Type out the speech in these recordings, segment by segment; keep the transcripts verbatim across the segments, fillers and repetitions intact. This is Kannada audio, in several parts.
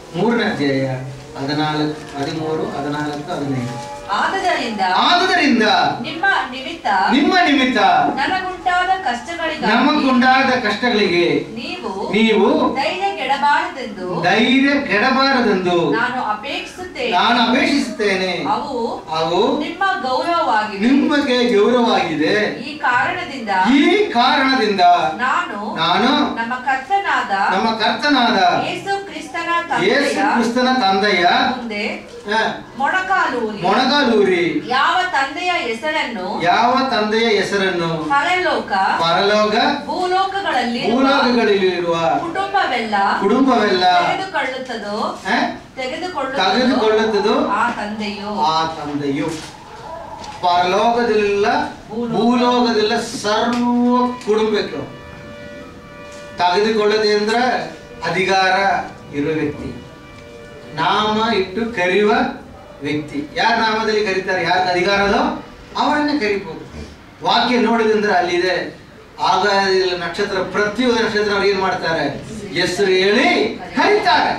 ಮೂರನೇ ಅಧ್ಯಾಯ ಹದಿನಾಲ್ಕು ಹದಿಮೂರು ಹದಿನಾಲ್ಕು ಹದಿನೈದು. ಆದದರಿಂದ ಆದದರಿಂದ ನಿಮ್ಮ ನಿಮಿತ್ತ ನಿಮ್ಮ ನಿಮಿತ್ತ ನನಗುಂಟಾದ ಕಷ್ಟಗಳಿಗಾಗಿ ನಮಗುಂಟಾದ ಕಷ್ಟಗಳಿಗೆ ನೀವು ನೀವು ಧೈರ್ಯ ಕೆಡಬಾರದೆಂದು ಧೈರ್ಯ ಕೆಡಬಾರದೆಂದು ನಾನು ಅಪೇಕ್ಷಿಸುತ್ತೇನೆ. ನಾನು ಅಪೇಕ್ಷಿಸುತ್ತೇನೆ. ಅವು ಅವು ನಿಮ್ಮ ಗೌರವವಾಗಿದೆ. ನಿಮಗೆ ಗೌರವವಾಗಿದೆ. ಈ ಕಾರಣದಿಂದ ಈ ಕಾರಣದಿಂದ ನಾನು ನಾನು ನಮ್ಮ ಕರ್ತನಾದ ನಮ್ಮ ಕರ್ತನಾದ ಯೇಸು ಕ್ರಿಸ್ತನ ಯೇಸು ತಂದೆಯ ಕ್ರಿಸ್ತನ ತಂದೆಯ ಮುಂದೆ ಹ, ಮೊಣಕಾಲೂರಿ ಮೊಣಕಾಲೂರಿ ಯಾವ ತಂದೆಯ ಹೆಸರನ್ನು ಯಾವ ತಂದೆಯ ಹೆಸರನ್ನು ಪರಲೋಕ ಪರಲೋಕ ಭೂಲೋಕಗಳಲ್ಲಿ ಭೂಲೋಕಗಳಲ್ಲಿರುವ ಕುಟುಂಬವೆಲ್ಲ ಕುಟುಂಬವೆಲ್ಲ ತೆಗೆದುಕೊಳ್ಳುತ್ತದೋ ಹ, ತೆಗೆದುಕೊಳ್ಳುತ್ತದೋ ತೆಗೆದುಕೊಳ್ಳುತ್ತದೋ ಆ ತಂದೆಯು ಆ ತಂದೆಯು ಪರಲೋಕದಲ್ಲ ಭೂಲೋಕದಲ್ಲ ಸರ್ವ ಕುಟುಂಬಕ್ಕೆ ತೆಗೆದುಕೊಳ್ಳದೆ ಅಂದ್ರೆ ಅಧಿಕಾರ ಇರುವ ವ್ಯಕ್ತಿ, ನಾಮ ಇಟ್ಟು ಕರೆಯುವ ವ್ಯಕ್ತಿ. ಯಾರ ನಾಮದಲ್ಲಿ ಕರೀತಾರೆ, ಯಾರ ಅಧಿಕಾರದೋ ಅವರನ್ನೇ ಕರಿಬಹುದು. ವಾಕ್ಯ ನೋಡಿದಂದ್ರೆ ಅಲ್ಲಿದೆ, ಆಗ ನಕ್ಷತ್ರ ಪ್ರತಿಯೊಂದು ನಕ್ಷತ್ರ ಅವ್ರು ಏನ್ ಮಾಡ್ತಾರೆ, ಹೆಸರು ಹೇಳಿ ಕರೀತಾರೆ.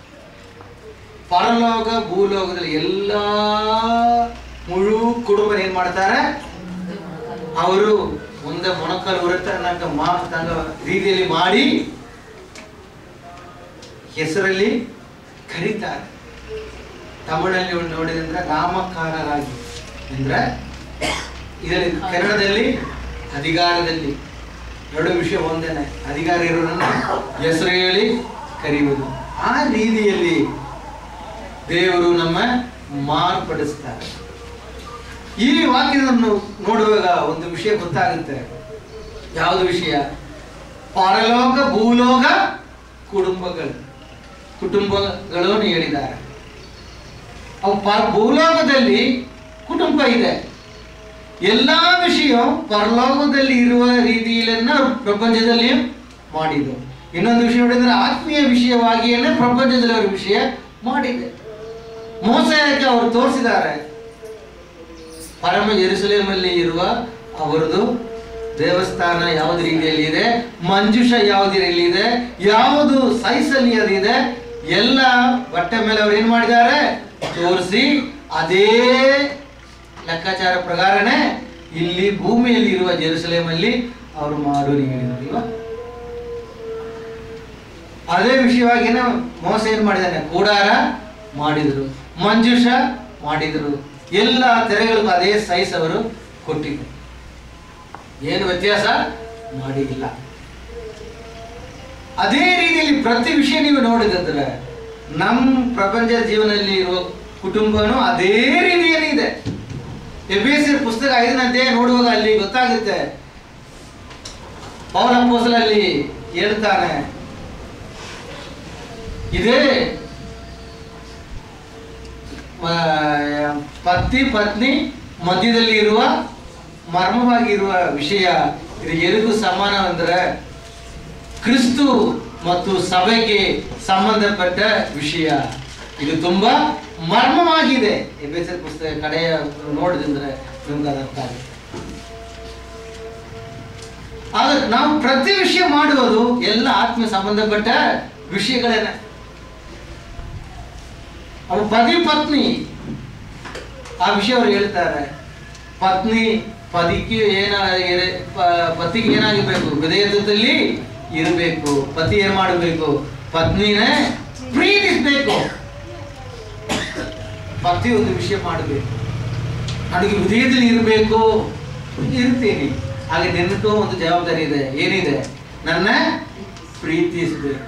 ಪರಲೋಕ ಭೂಲೋಕದಲ್ಲಿ ಎಲ್ಲಾ ಮುಳು ಕುಟುಂಬ ಏನ್ ಮಾಡ್ತಾರೆ, ಅವರು ಮುಂದೆ ಮೊಣಕಾಲು ಉರತನಕ ಮಾತಂಗ ರೀತಿಯಲ್ಲಿ ಮಾಡಿ ಹೆಸರಲ್ಲಿ ಕರೀತಾರೆ. ತಮಿಳಲ್ಲಿ ನೋಡಿದ್ರೆ ನಾಮಕಾರರಾಗಿ ಅಂದ್ರೆ ಇದರಲ್ಲಿ ಕನ್ನಡದಲ್ಲಿ ಅಧಿಕಾರದಲ್ಲಿ ಎರಡು ವಿಷಯ ಒಂದೇನೆ, ಅಧಿಕಾರ ಇರೋರನ್ನ ಹೆಸರು ಹೇಳಿ ಕರೆಯುವುದು. ಆ ರೀತಿಯಲ್ಲಿ ದೇವರು ನಮ್ಮ ಮಾರ್ಪಡಿಸ್ತಾರೆ. ಈ ವಾಕ್ಯವನ್ನು ನೋಡುವಾಗ ಒಂದು ವಿಷಯ ಗೊತ್ತಾಗುತ್ತೆ. ಯಾವುದು ವಿಷಯ? ಪರಲೋಕ ಭೂಲೋಕ ಕುಟುಂಬಗಳು ಕುಟುಂಬಗಳನ್ನು ಹೇಳಿದ್ದಾರೆ. ಅವು ಭೂಲೋಕದಲ್ಲಿ ಕುಟುಂಬ ಇದೆ. ಎಲ್ಲಾ ವಿಷಯ ಪರಲೋಕದಲ್ಲಿ ಇರುವ ರೀತಿಯನ್ನ ಪ್ರಪಂಚದಲ್ಲಿ ಮಾಡಿದ್ದು. ಇನ್ನೊಂದು ವಿಷಯ ನೋಡಿದ್ರೆ ಆತ್ಮೀಯ ವಿಷಯವಾಗಿಯೇ ಪ್ರಪಂಚದಲ್ಲಿ ಅವರ ವಿಷಯ ಮಾಡಿದೆ. ಮೋಸಕ್ಕೆ ಅವರು ತೋರಿಸಿದ್ದಾರೆ. ಪರಮ ಯೆರೂಸಲೇಮಲ್ಲಿ ಇರುವ ಅವರದು ದೇವಸ್ಥಾನ ಯಾವ್ದು ರೀತಿಯಲ್ಲಿ ಇದೆ, ಮಂಜುಷ ಯಾವ್ದು ರೀತಿಯಲ್ಲಿ ಇದೆ, ಯಾವುದು ಸೈಜಲ್ಲಿ ಅದಿದೆ, ಎಲ್ಲ ಬಟ್ಟೆ ಮೇಲೆ ಅವ್ರು ಏನ್ ಮಾಡಿದ್ದಾರೆ ತೋರಿಸಿ ಅದೇ ಲೆಕ್ಕಾಚಾರ ಪ್ರಕಾರನೇ ಇಲ್ಲಿ ಭೂಮಿಯಲ್ಲಿ ಇರುವ ಜೆರುಸಲೇಮಲ್ಲಿ ಅವರು ಮಾಡೋರು ಹೇಳಿದ್ರು. ಅದೇ ವಿಷಯವಾಗಿನ ಮೋಸ ಏನ್ ಮಾಡಿದಾನೆ, ಕೂಡಾರ ಮಾಡಿದ್ರು, ಮಂಜುಷ ಮಾಡಿದ್ರು, ಎಲ್ಲ ತೆರೆಗಳಿಗೂ ಅದೇ ಸೈಜ್ ಅವರು ಕೊಟ್ಟಿದ್ರು. ಏನು ವ್ಯತ್ಯಾಸ ಮಾಡಿಲ್ಲ. ಅದೇ ರೀತಿಯಲ್ಲಿ ಪ್ರತಿ ವಿಷಯ ನೀವು ನೋಡಿದ್ರೆ ನಮ್ಮ ಪ್ರಪಂಚ ಜೀವನದಲ್ಲಿ ಇರುವ ಕುಟುಂಬನೂ ಅದೇ ರೀತಿಯಲ್ಲಿ ಇದೆ. ಎಫೆಸರ್ ಪುಸ್ತಕ ಐದನೇ ಅಧ್ಯಾಯ ನೋಡುವಾಗ ಅಲ್ಲಿ ಗೊತ್ತಾಗುತ್ತೆ. ಪೌಲ ಅಪೊಸ್ತಲನಲ್ಲಿ ಹೇಳ್ತಾನೆ, ಇದೇ ಪತಿ ಪತ್ನಿ ಮಧ್ಯದಲ್ಲಿ ಇರುವ ಮರ್ಮವಾಗಿರುವ ವಿಷಯ. ಇದು ಎರಿಗೂ ಸಮಾನ ಅಂದ್ರೆ ಕ್ರಿಸ್ತು ಮತ್ತು ಸಭೆಗೆ ಸಂಬಂಧಪಟ್ಟ ವಿಷಯ. ಇದು ತುಂಬಾ ಮರ್ಮವಾಗಿದೆ. ಎಫೆಸರ್ ಪುಸ್ತಕ ಕಡೆಯ ನೋಡಿದ್ರೆ ನಿಮ್ಗೆ ಅದು ಅರ್ಥ ಆಗುತ್ತೆ. ಆದ್ರೆ ನಾವು ಪ್ರತಿ ವಿಷಯ ಮಾಡುವುದು ಎಲ್ಲ ಆತ್ಮ ಸಂಬಂಧಪಟ್ಟ ವಿಷಯಗಳೇನೆ. ಅವು ಪತಿ ಪತ್ನಿ ಆ ವಿಷಯ ಅವ್ರು ಹೇಳ್ತಾರೆ. ಪತ್ನಿ ಪತಿಗೆ ಏನ ಪತಿಗೆ ಏನಾಗಬೇಕು, ವಿಧೇಯತ್ವದಲ್ಲಿ ಇರಬೇಕು. ಪತಿ ಏನ್ ಮಾಡಬೇಕು, ಪತ್ನಿನೇ ಪ್ರೀತಿಸ್ಬೇಕು. ಪತಿ ಒಂದು ವಿಷಯ ಮಾಡಬೇಕು, ನನಗೆ ವಿಧೇಯದಲ್ಲಿ ಇರಬೇಕು, ಇರ್ತೀನಿ. ಹಾಗೆ ನಿನ್ನಕ್ಕೂ ಒಂದು ಜವಾಬ್ದಾರಿ ಇದೆ. ಏನಿದೆ, ನನ್ನ ಪ್ರೀತಿಸಬೇಕು.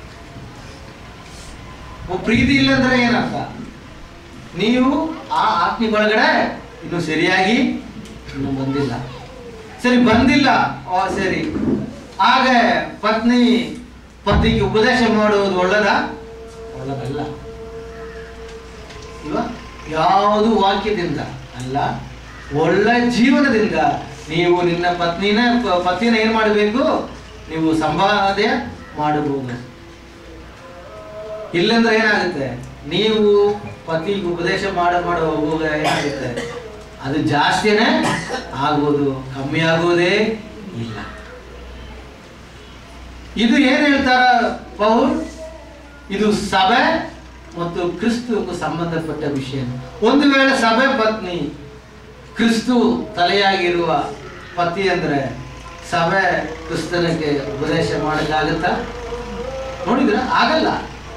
ಪ್ರೀತಿ ಇಲ್ಲ ಅಂದ್ರೆ ಏನಂತ, ನೀವು ಆ ಆತ್ಮಿಕ ಒಳಗಡೆ ಇನ್ನು ಸರಿಯಾಗಿ ಇನ್ನು ಬಂದಿಲ್ಲ. ಸರಿ ಬಂದಿಲ್ಲ, ಸರಿ. ಆಗ ಪತ್ನಿ ಪತಿಗೆ ಉಪದೇಶ ಮಾಡುವುದು ಒಳ್ಳೆದ? ಒಳ್ಳೆದಲ್ಲ. ಇಲ್ವಾ? ಯಾವುದು ವಾಕ್ಯದಿಂದ ಅಲ್ಲ, ಒಳ್ಳೆ ಜೀವನದಿಂದ ನೀವು ನಿನ್ನ ಪತ್ನಿನ ಪತಿನ ಏನ್ ಮಾಡಬೇಕು, ನೀವು ಸಂಪಾದನೆ ಮಾಡಬಹುದು. ಇಲ್ಲಂದ್ರೆ ಏನಾಗುತ್ತೆ, ನೀವು ಪತಿಗೆ ಉಪದೇಶ ಮಾಡ ಮಾಡ ಹೋಗುವಾಗ ಏನಾಗುತ್ತೆ, ಅದು ಜಾಸ್ತಿನೇ ಆಗೋದು, ಕಮ್ಮಿ ಆಗೋದೇ ಇಲ್ಲ. ಇದು ಏನ್ ಹೇಳ್ತಾರ ಪೌಲ್, ಇದು ಸಭೆ ಮತ್ತು ಕ್ರಿಸ್ತುವಿಗೂ ಸಂಬಂಧಪಟ್ಟ ವಿಷಯ. ಒಂದು ವೇಳೆ ಸಭೆ ಪತ್ನಿ ಕ್ರಿಸ್ತು ತಲೆಯಾಗಿರುವ ಪತಿ ಅಂದ್ರೆ ಸಭೆ ಕ್ರಿಸ್ತನಿಗೆ ಉಪದೇಶ ಮಾಡಕ್ಕಾಗತ್ತಾ? ನೋಡಿದ್ರ ಆಗಲ್ಲ.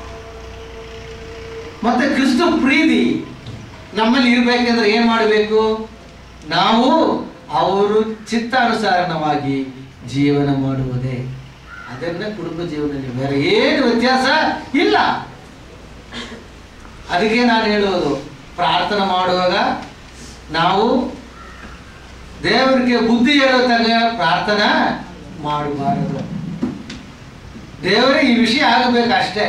ಮತ್ತೆ ಕ್ರಿಸ್ತು ಪ್ರೀತಿ ನಮ್ಮಲ್ಲಿ ಇರ್ಬೇಕಂದ್ರೆ ಏನ್ ಮಾಡಬೇಕು? ನಾವು ಅವರು ಚಿತ್ತಾನುಸಾರವಾಗಿ ಜೀವನ ಮಾಡುವುದೇ. ಅದನ್ನ ಕುಟುಂಬ ಜೀವನದಲ್ಲಿ ಬೇರೆ ಏನು ವ್ಯತ್ಯಾಸ ಇಲ್ಲ. ಅದಕ್ಕೆ ನಾನು ಹೇಳುವುದು, ಪ್ರಾರ್ಥನೆ ಮಾಡುವಾಗ ನಾವು ದೇವರಿಗೆ ಬುದ್ಧಿ ಹೇಳೋ ತನಕ ಪ್ರಾರ್ಥನಾ ಮಾಡಬಾರದು. ದೇವರೇ ಈ ವಿಷಯ ಆಗಬೇಕಷ್ಟೇ.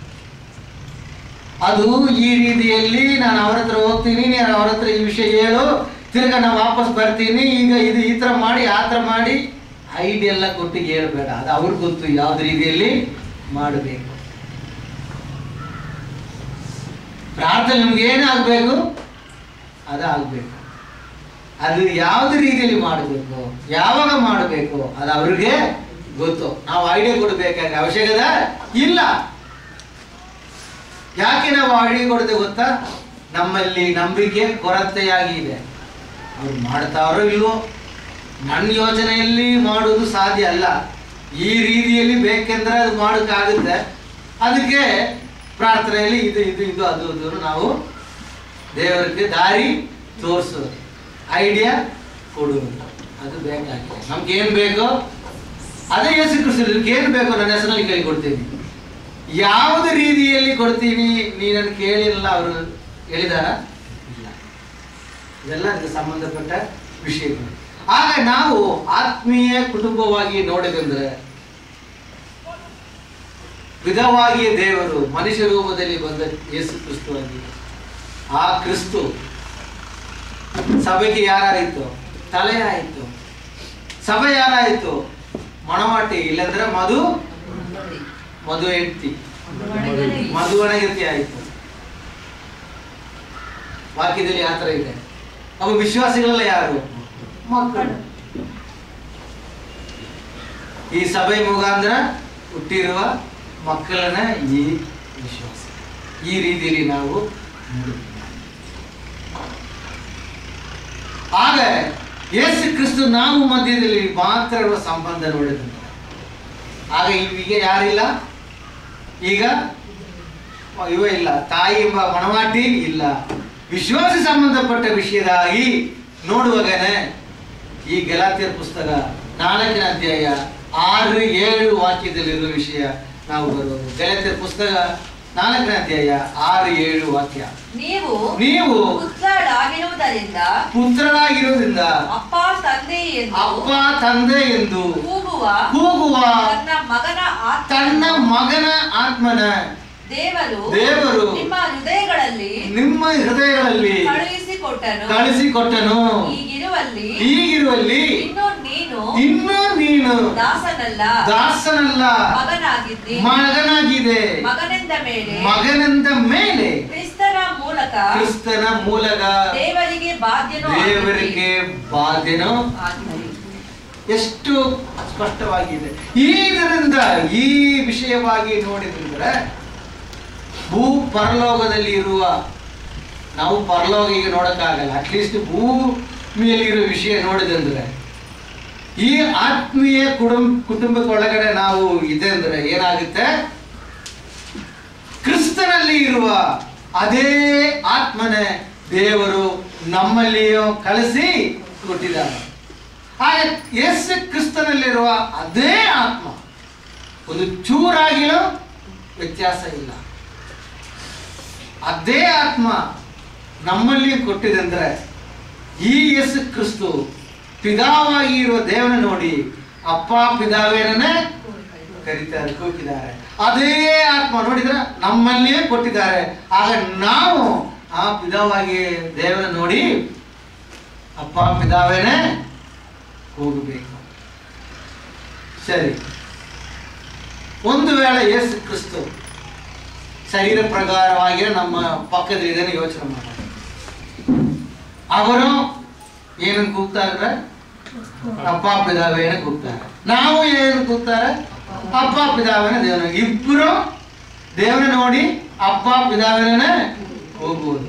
ಅದು ಈ ರೀತಿಯಲ್ಲಿ ನಾನು ಅವ್ರ ಹತ್ರ ಹೋಗ್ತೀನಿ, ನೀನು ಅವ್ರ ಹತ್ರ ಈ ವಿಷಯ ಹೇಳು, ತಿರ್ಗಾ ನಾನು ವಾಪಸ್ ಬರ್ತೀನಿ, ಈಗ ಇದು ಈ ಥರ ಮಾಡಿ ಆ ಥರ ಮಾಡಿ ಐಡಿಯಾ ಎಲ್ಲ ಕೊಟ್ಟು ಹೇಳ್ಬೇಡ. ಅದು ಅವ್ರಿಗೆ ಗೊತ್ತು ಯಾವ್ದು ರೀತಿಯಲ್ಲಿ ಮಾಡಬೇಕು. ಪ್ರಾರ್ಥನೆ ನಿಮ್ಗೆ ಏನಾಗಬೇಕು ಅದಾಗಬೇಕು. ಅದು ಯಾವ್ದು ರೀತಿಯಲ್ಲಿ ಮಾಡಬೇಕು, ಯಾವಾಗ ಮಾಡಬೇಕು ಅದು ಅವ್ರಿಗೆ ಗೊತ್ತು. ನಾವು ಐಡಿಯಾ ಕೊಡಬೇಕಾದ ಅವಶ್ಯಕತೆ ಇಲ್ಲ. ಯಾಕೆ ನಾವು ಐಡಿಯಾ ಕೊಡದೆ ಗೊತ್ತಾ? ನಮ್ಮಲ್ಲಿ ನಂಬಿಕೆ ಕೊರತೆಯಾಗಿದೆ. ಅವ್ರು ಮಾಡ್ತಾರೋ ಇಲ್ವೋ, ನನ್ನ ಯೋಚನೆಯಲ್ಲಿ ಮಾಡುವುದು ಸಾಧ್ಯ ಅಲ್ಲ. ಈ ರೀತಿಯಲ್ಲಿ ಬೇಕೆಂದ್ರೆ ಅದು ಮಾಡೋಕ್ಕಾಗುತ್ತೆ. ಅದಕ್ಕೆ ಪ್ರಾರ್ಥನೆಯಲ್ಲಿ ಇದು ಇದು ಇದು ಅದು ಅದು ನಾವು ದೇವರಿಗೆ ದಾರಿ ತೋರಿಸೋದು, ಐಡಿಯಾ ಕೊಡುವುದು, ಅದು ಬೇಕಾಗಿದೆ. ನಮ್ಗೆ ಏನು ಬೇಕೋ ಅದೇ ಯೇಸು ಕ್ರಿಸ್ತನಿಗೆ ಏನು ಬೇಕೋ ನನ್ನ ಹೆಸರಲ್ಲಿ ಕೇಳಿ ಕೊಡ್ತೀನಿ. ಯಾವುದು ರೀತಿಯಲ್ಲಿ ಕೊಡ್ತೀನಿ ನೀನನ್ನು ಕೇಳಿರಲ್ಲ ಅವರು ಹೇಳಿದಾರ ಇಲ್ಲ. ಇದೆಲ್ಲ ಅದಕ್ಕೆ ಸಂಬಂಧಪಟ್ಟ ವಿಷಯಗಳು. ಆಗ ನಾವು ಆತ್ಮೀಯ ಕುಟುಂಬವಾಗಿ ನೋಡಿದಂದ್ರೆ ವಿಧವಾಗಿ ದೇವರು ಮನುಷ್ಯ ರೂಪದಲ್ಲಿ ಬಂದ ಯೇಸು ಕ್ರಿಸ್ತುವಾಗಿ, ಆ ಕ್ರಿಸ್ತು ಸಭೆಗೆ ಯಾರಾಯಿತು? ತಲೆ ಆಯಿತು. ಸಭೆ ಯಾರಾಯಿತು? ಮಣವಾಟಿ, ಇಲ್ಲಂದ್ರೆ ಮಧು ಮಧು ಹೆಂಡತಿ, ಮಧುವಣಗತಿ ಆಯಿತು. ವಾಕ್ಯದಲ್ಲಿ ಆ ಥರ ಇದೆ. ಅವು ವಿಶ್ವಾಸಿಗಳೆಲ್ಲ ಯಾರು? ಮಕ್ಕಳು. ಈ ಸಭೆ ಮುಖಾಂತರ ಹುಟ್ಟಿರುವ ಮಕ್ಕಳನ್ನ ಈ ವಿಶ್ವಾಸ. ಈ ರೀತಿಯಲ್ಲಿ ನಾವು ಆಗ ಯೇಸು ಕ್ರಿಸ್ತು ನಾವು ಮಧ್ಯದಲ್ಲಿ ಮಾತ್ರ ಇರುವ ಸಂಬಂಧ ನೋಡಿದ. ಆಗ ಈಗ ಯಾರಿಲ್ಲ, ಈಗ ಇವ ಇಲ್ಲ, ತಾಯಿ ಎಂಬ ಮಣವಾಟಿ ಇಲ್ಲ. ವಿಶ್ವಾಸ ಸಂಬಂಧಪಟ್ಟ ವಿಷಯದಾಗಿ ನೋಡುವಾಗನೇ ಈ ಗಲಾತ್ಯರ ಪುಸ್ತಕ ನಾಲ್ಕನೇ ಅಧ್ಯಾಯ ಆರು ಏಳು ವಾಕ್ಯದಲ್ಲಿರುವ ವಿಷಯ ನಾವು ಬರುವುದು. ಗಲಾತ್ಯರ ಪುಸ್ತಕ ನಾಲ್ಕನೇ ಅಧ್ಯಾಯ ಆರು ಏಳು ವಾಕ್ಯ. ನೀವು ನೀವು ಪುತ್ರರಾಗಿರುವುದರಿಂದ ಪುತ್ರರಾಗಿರುವುದರಿಂದ ಅಪ್ಪ ತಂದೆ ಎಂದು ಅಪ್ಪ ತಂದೆ ಎಂದು ಕೂಗುವ ಕೂಗುವ ತನ್ನ ಮಗನ ಆತ್ಮ ತನ್ನ ಮಗನ ಆತ್ಮನ ದೇವರು ದೇವರು ನಿಮ್ಮ ಹೃದಯಗಳಲ್ಲಿ ನಿಮ್ಮ ಹೃದಯಗಳಲ್ಲಿ ಕಳುಹಿಸಿಕೊಟ್ಟನು ಕಳಿಸಿಕೊಟ್ಟನು. ಹೀಗಿರುವಲ್ಲಿ ಹೀಗಿರುವಲ್ಲಿ ಇನ್ನು ನೀನು ಇನ್ನು ನೀನು ದಾಸನಲ್ಲ ದಾಸನಲ್ಲ ಮಗನಾಗಿದ್ದಿ. ಮಗನಾಗಿದೆ. ಮಗನೆಂದ ಮೇಲೆ ಮಗನೆಂದ ಮೇಲೆ ಕ್ರಿಸ್ತನ ಮೂಲಕ ಕ್ರಿಸ್ತನ ಮೂಲಕ ದೇವರಿಗೆ ಬಾಧ್ಯನೋ ದೇವರಿಗೆ ಬಾಧ್ಯನೋ ಆಗಿದ್ದೀರಿ. ಎಷ್ಟು ಸ್ಪಷ್ಟವಾಗಿದೆ. ಇದರಿಂದ ಈ ವಿಷಯವಾಗಿ ನೋಡಿದ್ರೆ ಭೂ ಪರಲೋಕದಲ್ಲಿ ಇರುವ ನಾವು ಪರಲೋಕ ಈಗ ನೋಡಕ್ಕಾಗಲ್ಲ, ಅಟ್ಲೀಸ್ಟ್ ಭೂಮಿಯಲ್ಲಿರೋ ವಿಷಯ ನೋಡಿದಂದ್ರೆ ಈ ಆತ್ಮೀಯ ಕುಟುಂಬ ಕುಟುಂಬಕ್ಕೆ ಒಳಗಡೆ ನಾವು ಇದೆ ಅಂದ್ರೆ ಏನಾಗುತ್ತೆ? ಕ್ರಿಸ್ತನಲ್ಲಿ ಇರುವ ಅದೇ ಆತ್ಮನೇ ದೇವರು ನಮ್ಮಲ್ಲಿಯೂ ಕಳಿಸಿ ಕೊಟ್ಟಿದ್ದಾರೆ. ಹಾಗೆ ಯೇಸು ಕ್ರಿಸ್ತನಲ್ಲಿರುವ ಅದೇ ಆತ್ಮ ಒಂದು ಚೂರಾಗಿಯೂ ವ್ಯತ್ಯಾಸ ಇಲ್ಲ. ಅದೇ ಆತ್ಮ ನಮ್ಮಲ್ಲಿ ಕೊಟ್ಟಿದಂದ್ರೆ ಈ ಯೇಸು ಕ್ರಿಸ್ತು ಪಿದಾವಾಗಿ ಇರುವ ದೇವನ ನೋಡಿ ಅಪ್ಪ ಪಿದಾವೇನೇ ಕರೀತಾರೆ, ಕೂಗಿದ್ದಾರೆ. ಅದೇ ಆತ್ಮ ನೋಡಿದ್ರೆ ನಮ್ಮಲ್ಲಿಯೇ ಕೊಟ್ಟಿದ್ದಾರೆ. ಆಗ ನಾವು ಆ ಪಿದಾವಾಗಿ ದೇವನ ನೋಡಿ ಅಪ್ಪ ಪಿದಾವೇನೇ ಹೋಗಬೇಕು. ಸರಿ, ಒಂದು ವೇಳೆ ಯೇಸು ಕ್ರಿಸ್ತು ಶರೀರ ಪ್ರಕಾರವಾಗಿ ನಮ್ಮ ಪಕ್ಕದಲ್ಲಿ ಯೋಚನೆ ಮಾಡೋಣ. ಅವರು ಏನನ್ನು ಕೂಗ್ತಾರೆ? ಅಪ್ಪ ಪಿದಾವೇನ ಕೂಗ್ತಾರೆ. ನಾವು ಏನು ಕೂಗ್ತಾರೆ? ಅಪ್ಪ ಪಿದಾವೇನ ದೇವನ. ಇಬ್ಬರು ದೇವರನ್ನ ನೋಡಿ ಅಪ್ಪ ಪಿದಾವಿನ ಹೋಗುವುದು.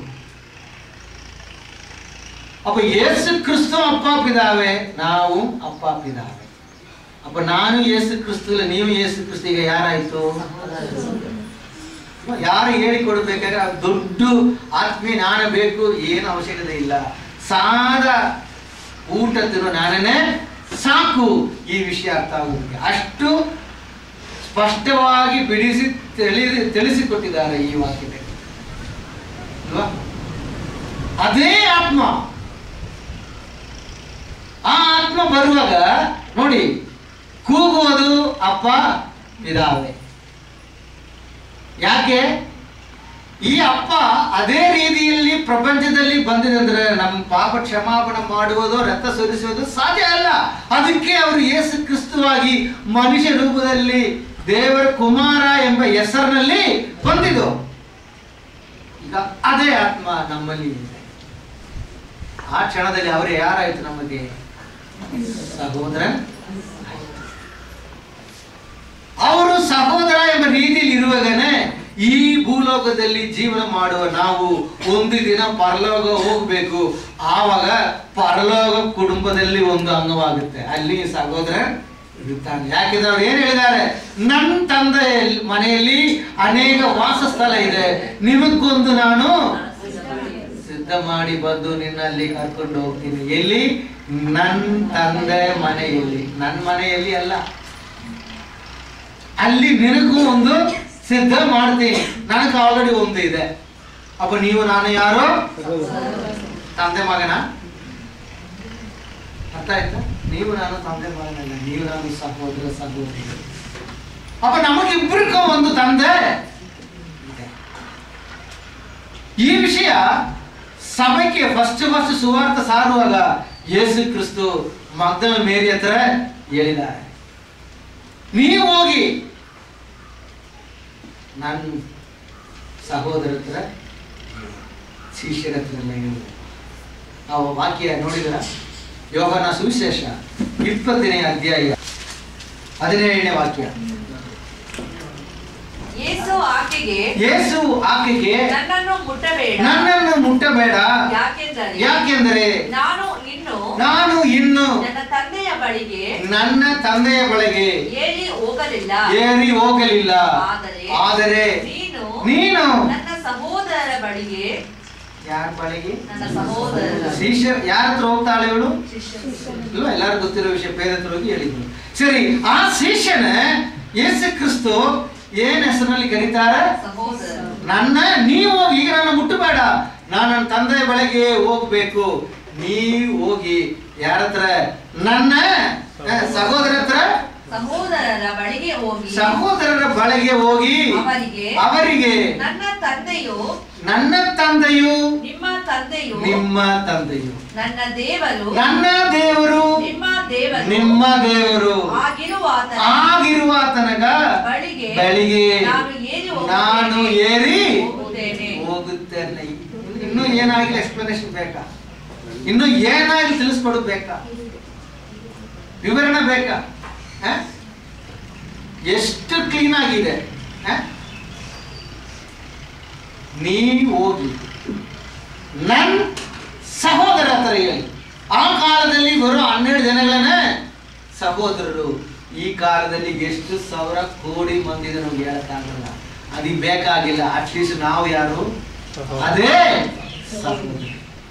ಅಪ್ಪ ಯೇಸು ಕ್ರಿಸ್ತು ಅಪ್ಪ ಪಿದಾವೆ, ನಾವು ಅಪ್ಪ ಪಿದಾವೆ. ಅಪ್ಪ ನಾನು ಯೇಸು ಕ್ರಿಸ್ತು ಇಲ್ಲ, ನೀವು ಯೇಸು ಕ್ರಿಸ್ತು, ಈಗ ಯಾರಾಯ್ತು? ಯಾರು ಹೇಳಿಕೊಡ್ಬೇಕಾದ್ರೆ ದೊಡ್ಡ ಆತ್ಮೀಯ ಜ್ಞಾನ ಬೇಕು, ಏನು ಅವಶ್ಯಕತೆ ಇಲ್ಲ. ಸಾದ ಊಟ ತಿನ್ನೋ ನಾನೇ ಸಾಕು ಈ ವಿಷಯ ಅರ್ಥ ಆಗೋದಕ್ಕೆ. ಅಷ್ಟು ಸ್ಪಷ್ಟವಾಗಿ ಬಿಡಿಸಿ ತಿಳಿ ತಿಳಿಸಿಕೊಟ್ಟಿದ್ದಾರೆ ಈ ವಾಕ್ಯದಲ್ಲಿ ಅಲ್ವಾ? ಅದೇ ಆತ್ಮ, ಆ ಆತ್ಮ ಬರುವಾಗ ನೋಡಿ ಕೂಗುವುದು ಅಪ್ಪ ಪಿದಾವೆ. ಯಾಕೆ? ಈ ಅಪ್ಪ ಅದೇ ರೀತಿಯಲ್ಲಿ ಪ್ರಪಂಚದಲ್ಲಿ ಬಂದಿದಂದ್ರೆ ನಮ್ಮ ಪಾಪ ಕ್ಷಮಾಪಣೆ ಮಾಡುವುದು, ರಕ್ತ ಸುರಿಸುವುದು ಸಾಧ್ಯ ಅಲ್ಲ. ಅದಕ್ಕೆ ಅವರು ಯೇಸು ಕ್ರಿಸ್ತವಾಗಿ ಮನುಷ್ಯ ರೂಪದಲ್ಲಿ ದೇವರ ಕುಮಾರ ಎಂಬ ಹೆಸರಿನಲ್ಲಿ ಬಂದಿದ್ದು. ಈಗ ಅದೇ ಆತ್ಮ ನಮ್ಮಲ್ಲಿ ಇದೆ. ಆ ಕ್ಷಣದಲ್ಲಿ ಅವರು ಯಾರಾಯ್ತು? ನಮಗೆ ಸಹೋದರ. ಅವರು ಸಹೋದರ ಎಂಬ ರೀತಿಯಲ್ಲಿ ಇರುವಾಗನೇ ಈ ಭೂಲೋಕದಲ್ಲಿ ಜೀವನ ಮಾಡುವ ನಾವು ಒಂದು ದಿನ ಪರಲೋಕ ಹೋಗ್ಬೇಕು. ಆವಾಗ ಪರಲೋಕ ಕುಟುಂಬದಲ್ಲಿ ಒಂದು ಅಂಗವಾಗುತ್ತೆ. ಅಲ್ಲಿ ಸಹೋದರ ಇರುತ್ತಾನೆ. ಯಾಕೆಂದ್ರೆ ಅವ್ರು ಏನ್ ಹೇಳಿದ್ದಾರೆ? ನನ್ನ ತಂದೆ ಮನೆಯಲ್ಲಿ ಅನೇಕ ವಾಸಸ್ಥಳ ಇದೆ, ನಿಮಗೊಂದು ನಾನು ಸಿದ್ಧ ಮಾಡಿ ಬಂದು ನಿನ್ನಲ್ಲಿ ಕರ್ಕೊಂಡು ಹೋಗ್ತೀನಿ. ಎಲ್ಲಿ? ನನ್ನ ತಂದೆ ಮನೆಯಲ್ಲಿ, ನನ್ನ ಮನೆಯಲ್ಲಿ ಅಲ್ಲ, ಅಲ್ಲಿ ನಿನಗೂ ಒಂದು ಸಿದ್ಧ ಮಾಡ್ತೀನಿ. ನನಗೆ ಆಲ್ರೆಡಿ ಒಂದು ಇದೆ. ಅಪ್ಪ ನೀವು ನಾನು ಯಾರು? ತಂದೆ ಮಗನ? ಅರ್ಥ ಆಯ್ತಾ? ನೀವು ನಾನು ತಂದೆ ಮಗನಲ್ಲ, ನೀವು ನಾನು ಸಹೋದರ ಸಹೋದರಿ. ಅಪ್ಪ ನಮಗಿಬ್ಬರಿಗೂ ಒಂದು ತಂದೆ ಇದೆ. ಈ ವಿಷಯ ಸಭೆಗೆ ಫಸ್ಟ್ ಫಸ್ಟ್ ಸುವಾರ್ಥ ಸಾರುವಾಗ ಯೇಸು ಕ್ರಿಸ್ತು ಮಗ್ದಲ ಮೇರಿ ಹತ್ರ ಹೇಳಿದ್ದಾರೆ, ನೀವು ಹೋಗಿ ನನ್ನ ಸಹೋದರ ಹತ್ರ ಶಿಷ್ಯರ ಹತ್ರ ಹೇಳಿ. ಆ ವಾಕ್ಯ ನೋಡಿದ್ರ? ಯೋಹಾನ ಸುವಿಶೇಷ ಇಪ್ಪತ್ತನೇ ಅಧ್ಯಾಯ ಹದಿನೇಳನೇ ವಾಕ್ಯ. ಯೇಸು ಆಕೆಗೆ ಯೇಸು ಆಕೆಗೆ ನನ್ನನ್ನು ಮುಟ್ಟಬೇಡ ನನ್ನನ್ನು ಮುಟ್ಟಬೇಡ ಯಾಕೆಂದರೆ ಯಾಕೆಂದರೆ ನಾನು ಇನ್ನು ನಾನು ಇನ್ನು ನನ್ನ ತಂದೆಯ ಬಳಿಗೆ ನನ್ನ ತಂದೆಯ ಬಳಿಗೆ ಏರಿ ಹೋಗಲಿಲ್ಲ ಏರಿ ಹೋಗಲಿಲ್ಲ. ಆದರೆ ಆದರೆ ನೀನು ನೀನು ನನ್ನ ಸಹೋದರರ ಬಳಿಗೆ. ಯಾರ ಬಳಿಗೆ? ನನ್ನ ಸಹೋದರರ ಶಿಷ್ಯ ಯಾರ ಹತ್ರ ಹೋಗ್ತಾಳೆ ಇವಳು? ಶಿಷ್ಯರು. ಇಲ್ವಾ? ಎಲ್ಲಾರು ಗೊತ್ತಿರೋ ವಿಷಯ, ಬೇರೆ ಹತ್ರ ಹೋಗಿ ಹೇಳಿದ್ರು. ಸರಿ, ಆ ಶಿಷ್ಯನ ಯೇಸು ಕ್ರಿಸ್ತು ಏನ್ ಹೆಸರಿನಲ್ಲಿ ಕರೀತಾರೆ? ಸಹೋದರರು. ನನ್ನ ನೀವು ಈಗ ನನ್ನ ಮುಟ್ಟಬೇಡ, ನಾನು ನನ್ನ ತಂದೆಯ ಬಳಿಗೆ ಹೋಗ್ಬೇಕು. ನೀವು ಹೋಗಿ ಯಾರ ಹತ್ರ? ನನ್ನ ಸಹೋದರ ಹತ್ರ, ಸಹೋದರರ ಬಳಿಗೆ ಹೋಗಿ ಸಹೋದರರ ಬಳಿಗೆ ಹೋಗಿ ಅವರಿಗೆ ಅವರಿಗೆ ನನ್ನ ತಂದೆಯು ನನ್ನ ತಂದೆಯು ನಿಮ್ಮ ತಂದೆಯು ನಿಮ್ಮ ತಂದೆಯು ನನ್ನ ದೇವರು ನನ್ನ ದೇವರು ನಿಮ್ಮ ದೇವರು ನಿಮ್ಮ ದೇವರು ಆಗಿರುವಾತನ ಆಗಿರುವ ತನಕ ಬಳಿಗೆ ಬಳಿಗೆ ನಾನು ಏರಿ ನಾನು ಏರಿ ಹೋಗುತ್ತೇನೆ. ಹೋಗುತ್ತೇನೆ. ಇನ್ನೂ ಏನಾಗಿಲ್ಲ ಎಕ್ಸ್ಪ್ಲನೇಷನ್ ಬೇಕಾ? ಇನ್ನು ಏನಾಗಿ ತಿಳಿಸ್ಕೊಡೋದು ಬೇಕಾ? ವಿವರಣೆ ಬೇಕಾ? ಎಷ್ಟು ಕ್ಲೀನ್ ಆಗಿದೆ. ನೀವು ಹೋಗಿ ನನ್ನ ಸಹೋದರ ಹತ್ರ ಹೇಳಿ. ಆ ಕಾಲದಲ್ಲಿ ಬರೋ ಹನ್ನೆರಡು ಜನಗಳನ್ನ ಸಹೋದರರು. ಈ ಕಾಲದಲ್ಲಿ ಎಷ್ಟು ಸಾವಿರ ಕೋಟಿ ಮಂದಿ ನಮ್ಗೆ ಹೇಳಕ್ಕಾಗಲ್ಲ. ಅದಕ್ಕೆ ಬೇಕಾಗಿಲ್ಲ. ಅಟ್ಲೀಸ್ಟ್ ನಾವು ಯಾರು? ಅದೇ ಸಹೋದರ.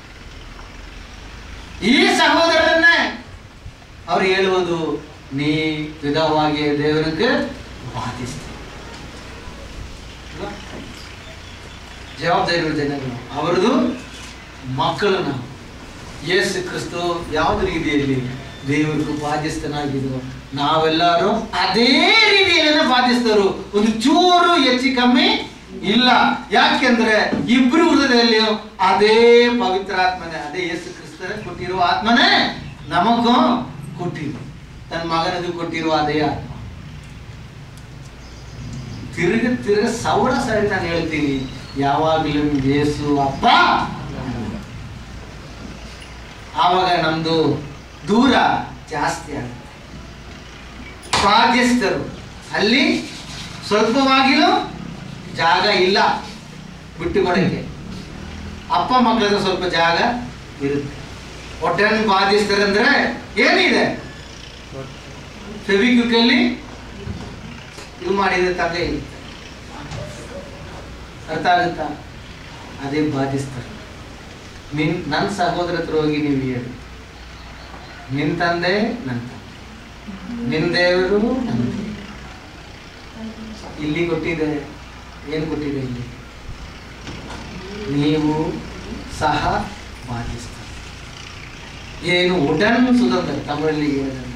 ಈ ಸಹೋದರನ್ನೇ ಅವ್ರು ಹೇಳುವುದು, ನೀ ವಿಧವಾಗಿ ದೇವರಿಗೆ ಬಾಧಿಸ್ತೀವಿ. ಜವಾಬ್ದಾರಿ ಜನಗಳು, ಅವರದು ಮಕ್ಕಳು ನಾವು. ಯೇಸು ಕ್ರಿಸ್ತು ಯಾವ್ದು ರೀತಿಯಲ್ಲಿ ದೇವರಿಗೂ ಬಾಧ್ಯಸ್ಥನಾಗಿದ್ದು, ನಾವೆಲ್ಲರೂ ಅದೇ ರೀತಿಯಲ್ಲಿ ಬಾಧಿಸ್ತರು. ಒಂದು ಚೂರು ಹೆಚ್ಚು ಕಮ್ಮಿ ಇಲ್ಲ. ಯಾಕೆಂದ್ರೆ ಇಬ್ರು ಹೃದಯದಲ್ಲಿ ಅದೇ ಪವಿತ್ರಾತ್ಮನೇ, ಅದೇ ಯೇಸು ಕ್ರಿಸ್ತನೇ ಕೊಟ್ಟಿರುವ ಆತ್ಮನೇ ನಮಗೂ ಕೊಟ್ಟಿರು. ತನ್ನ ಮಗನಿಗೂ ಕೊಟ್ಟಿರುವ ಅದೇ ಆತ್ಮ. ತಿರುಗ ತಿರುಗ ಸಾವಿರ ಸಾರಿ ನಾನು ಹೇಳ್ತೀನಿ, ಯಾವಾಗಲೂ ಯೇಸು ಅಪ್ಪ, ಆವಾಗ ನಮ್ದು ದೂರ ಜಾಸ್ತಿ ಆಗುತ್ತೆ. ಬಾಧ್ಯಸ್ಥರು ಅಲ್ಲಿ ಸ್ವಲ್ಪವಾಗಿಲೂ ಜಾಗ ಇಲ್ಲ ಬಿಟ್ಟು ಕೊಡಕ್ಕೆ. ಅಪ್ಪ ಮಕ್ಕಳ ಸ್ವಲ್ಪ ಜಾಗ ಇರುತ್ತೆ. ಹೊಟ್ಟೆಯನ್ನು ಬಾಧಿಸ್ತಾರೆ ಅಂದ್ರೆ ಏನಿದೆ, ಫೆವಿಕ್ವಿಕಲ್ಲಿ ಇದು ಮಾಡಿದ್ರೆ ತಲೆ ಇರುತ್ತೆ. ಅರ್ಥ ಆಗುತ್ತಾ? ಅದೇ ಬಾಧಿಸ್ತಾರೆ. ನಿನ್ ನನ್ನ ಸಹೋದರ ಹತ್ರ ಹೋಗಿ ನೀವು ಹೇಳಿ, ನಿನ್ ತಂದೆ ನನ್ನ ತಂದೆ, ನಿನ್ ದೇವರು ನನ್ನ ದೇವರು. ಇಲ್ಲಿ ಕೊಟ್ಟಿದೆ, ಏನು ಕೊಟ್ಟಿದೆ ಇಲ್ಲಿ? ನೀವು ಸಹ ಬಾಧಿಸ್ತಾರೆ. ಏನು ಉಡನ್ ಸುಧಂದ್ರ ತಮಿಳಲ್ಲಿ ಹೇಳಿದ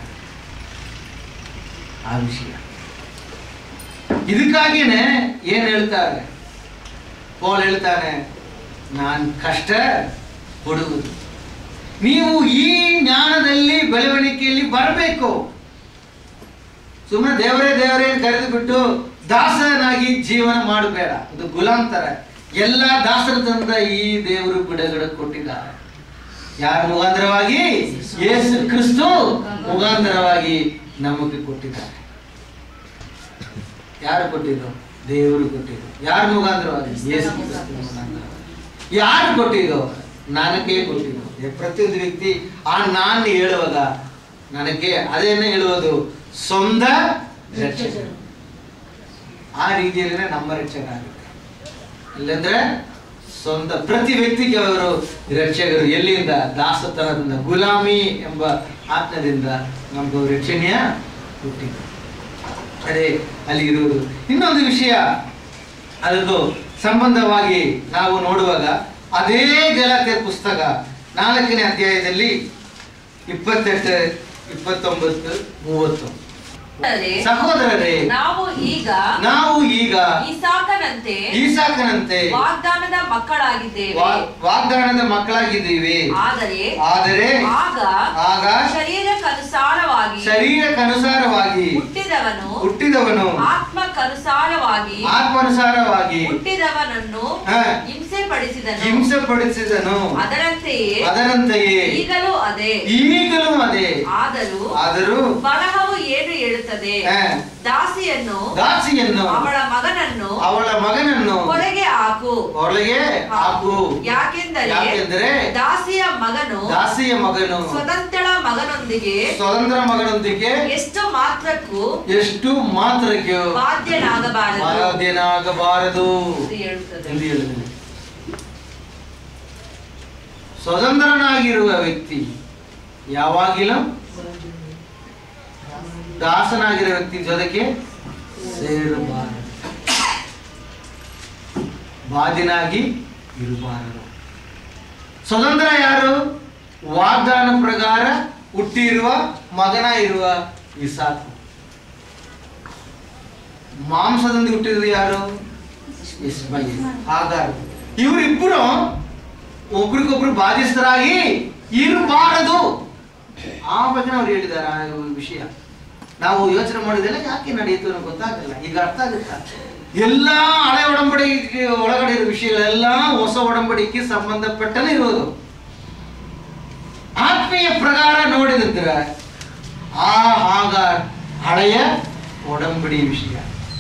ಆ ವಿಷಯ. ಇದಕ್ಕಾಗಿನೇ ಏನ್ ಹೇಳ್ತಾರೆ, ಪೌಲ್ ಹೇಳ್ತಾನೆ, ನಾನು ಕಷ್ಟ ಪಡುವುದು. ನೀವು ಈ ಜ್ಞಾನದಲ್ಲಿ ಬೆಳವಣಿಗೆಯಲ್ಲಿ ಬರಬೇಕು. ಸುಮ್ಮನೆ ದೇವರೇ ದೇವರೇ ಕರೆದು ಬಿಟ್ಟು ದಾಸನಾಗಿ ಜೀವನ ಮಾಡಬೇಡ. ಇದು ಗುಲಾಂತರ. ಎಲ್ಲ ದಾಸರ ತಂದ ಈ ದೇವರು ಬಿಡುಗಡೆ ಕೊಟ್ಟಿದ್ದಾರೆ. ಯಾರ ಮುಖಾಂತರವಾಗಿ? ಯೇಸು ಕ್ರಿಸ್ತು ಮುಖಾಂತರವಾಗಿ ನಮಗೆ ಕೊಟ್ಟಿದ್ದಾರೆ. ಯಾರು ಕೊಟ್ಟಿದ್ದು? ದೇವರು ಕೊಟ್ಟಿದ್ದು. ಯಾರ ಮುಖಾಂತರವಾಗಿ? ಯೇಸು ಕ್ರಿಸ್ತು ಮುಖಾಂತರವಾಗಿ. ಯಾರು ಕೊಟ್ಟಿದ್ದು? ನನಗೆ ಕೊಟ್ಟಿದ್ದು. ಪ್ರತಿಯೊಂದು ವ್ಯಕ್ತಿ ಆ ನಾನು ಹೇಳುವಾಗ ನನಗೆ ಅದೇನೇ ಹೇಳುವುದು, ಸ್ವಂತ ರಕ್ಷಕ. ಆ ರೀತಿಯಲ್ಲಿ ನಮ್ಮ ರಕ್ಷಕ ಆಗುತ್ತೆ. ಇಲ್ಲಂದ್ರೆ ಸ್ವಂತ ಪ್ರತಿ ವ್ಯಕ್ತಿಗೆ ಅವರು ರಕ್ಷಕರು. ಎಲ್ಲಿಂದ? ದಾಸತನದಿಂದ, ಗುಲಾಮಿ ಎಂಬ ಆತ್ಮದಿಂದ ನಮಗೂ ರಕ್ಷಣೆಯ ಹುಟ್ಟಿದೆ. ಅದೇ ಅಲ್ಲಿ ಇರುವುದು. ಇನ್ನೊಂದು ವಿಷಯ, ಅದಕ್ಕೂ ಸಂಬಂಧವಾಗಿ ನಾವು ನೋಡುವಾಗ ಅದೇ ಗಲಾತ್ಯ ಪುಸ್ತಕ ನಾಲ್ಕನೇ ಅಧ್ಯಾಯದಲ್ಲಿ ಇಪ್ಪತ್ತೆಂಟು ಇಪ್ಪತ್ತೊಂಬತ್ತು ಮೂವತ್ತು. ಸಹೋದರರೇ, ನಾವು ಈಗ ನಾವು ಈಗ ಇಸಾಕನಂತೆ ಇಸಾಕನಂತೆ ವಾಗ್ದಾನದ ಮಕ್ಕಳಾಗಿದ್ದೇವೆ ವಾಗ್ದಾನದ ಮಕ್ಕಳಾಗಿದ್ದೇವೆ ಆದರೆ ಆದರೆ ಆಗ ಆಗ ಶರೀರಕ್ಕನುಸಾರವಾಗಿ ಶರೀರಕ್ಕನುಸಾರವಾಗಿ ಹುಟ್ಟಿದವನು ಹುಟ್ಟಿದವನು ಆತ್ಮಕ್ಕನುಸಾರವಾಗಿ ಆತ್ಮಾನುಸಾರವಾಗಿ ಹುಟ್ಟಿದವನನ್ನು ಹಿಂಸೆ ಪಡಿಸಿದನು ಹಿಂಸೆ ಪಡಿಸಿದನು ಅದರಂತೆಯೇ ಅದರಂತೆಯೇ ಈಗಲೂ ಅದೇ ಈಗಲೂ ಅದೇ ಆದರೂ ಆದರೂ ಬರಹವು ಏನು ಹೇಳುತ್ತದೆ? ದಾಸಿಯನ್ನು ದಾಸಿಯನ್ನು ಅವಳ ಮಗನನ್ನು ಅವಳ ಮಗನನ್ನು ಹೊರಗೆ ಹಾಕು ಹೊರಗೆ ಹಾಕು. ಯಾಕೆಂದರೆ ಯಾಕೆಂದರೆ ದಾಸಿಯ ಮಗನು ದಾಸಿಯ ಮಗನು ಸ್ವತಂತ್ರ ಮಗನೊಂದಿಗೆ ಸ್ವತಂತ್ರ ಮಗನೊಂದಿಗೆ ಎಷ್ಟು ಮಾತ್ರಕ್ಕೂ ಎಷ್ಟು ಮಾತ್ರಕ್ಕೆ ಬಾಧ್ಯನಾಗಬಾರದು ಬಾಧ್ಯನಾಗಬಾರದು ಎಂದು ಹೇಳಿದೆ. ಸ್ವತಂತ್ರನಾಗಿರುವ ವ್ಯಕ್ತಿ ಯಾವಾಗಿಲೂ ದಾಸನಾಗಿರೋ ವ್ಯಕ್ತಿ ಜೊತೆಗೆ ಸೇರಬಾರದು, ಬಾಧ್ಯನಾಗಿ ಇರಬಾರದು. ಸ್ವತಂತ್ರ ಯಾರು? ವಾಗ್ದಾನ ಪ್ರಕಾರ ಹುಟ್ಟಿರುವ ಮಗನ ಇರುವ ಇಸಾಕು. ಮಾಂಸದಿಂದ ಹುಟ್ಟಿದ್ರು ಯಾರು? ಇಸ್ಮಾಯಿಲ್, ಹಾಗಾರ್. ಇವರಿಬ್ಬರು ಒಬ್ರಿಗೊಬ್ರು ಬಾಧಿಸ್ತರಾಗಿ ಇರಬಾರದು. ಆ ಬಗ್ಗೆ ಅವ್ರು ಹೇಳಿದ್ದಾರೆ ಆ ವಿಷಯ. ನಾವು ಯೋಚನೆ ಮಾಡಿದೆಲ್ಲ ಯಾಕೆ ನಡೆಯಿತು ಅನ್ನೋ ಗೊತ್ತಾಗಲ್ಲ. ಈಗ ಅರ್ಥ ಆಗುತ್ತಾ? ಎಲ್ಲ ಹಳೆ ಒಡಂಬಡಿಕೆ ಒಳಗಡೆ ಇರೋ ವಿಷಯಗಳೆಲ್ಲ ಹೊಸ ಒಡಂಬಡಿಕೆ ಸಂಬಂಧಪಟ್ಟನೇ ಇರೋದು. ಆತ್ಮೀಯ ಪ್ರಕಾರ ನೋಡಿದ್ರೆ ಆ ಆಗ ಹಳೆಯ ಒಡಂಬಡಿ ವಿಷಯ,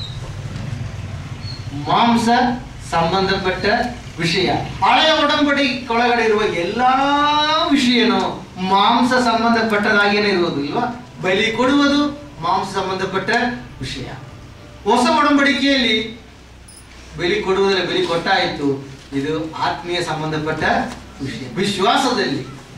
ಮಾಂಸ ಸಂಬಂಧಪಟ್ಟ ವಿಷಯ. ಹಳೆಯ ಒಡಂಬಡಿ ಒಳಗಡೆ ಇರುವ ಎಲ್ಲಾ ವಿಷಯನೂ ಮಾಂಸ ಸಂಬಂಧಪಟ್ಟದಾಗೇನೆ ಇರುವುದು ಇಲ್ವಾ? ಬಲಿ ಕೊಡುವುದು ಮಾಂಸ ಸಂಬಂಧಪಟ್ಟ ವಿಷಯ. ಹೊಸ ಒಡಂಬಡಿಕೆಯಲ್ಲಿ ಬಲಿ ಕೊಡುವುದರಲ್ಲಿ ಬಲಿ ಕೊಟ್ಟಾಯಿತು, ಇದು ಆತ್ಮೀಯ ಸಂಬಂಧಪಟ್ಟ ವಿಷಯ. ವಿಶ್ವಾಸದಲ್ಲಿ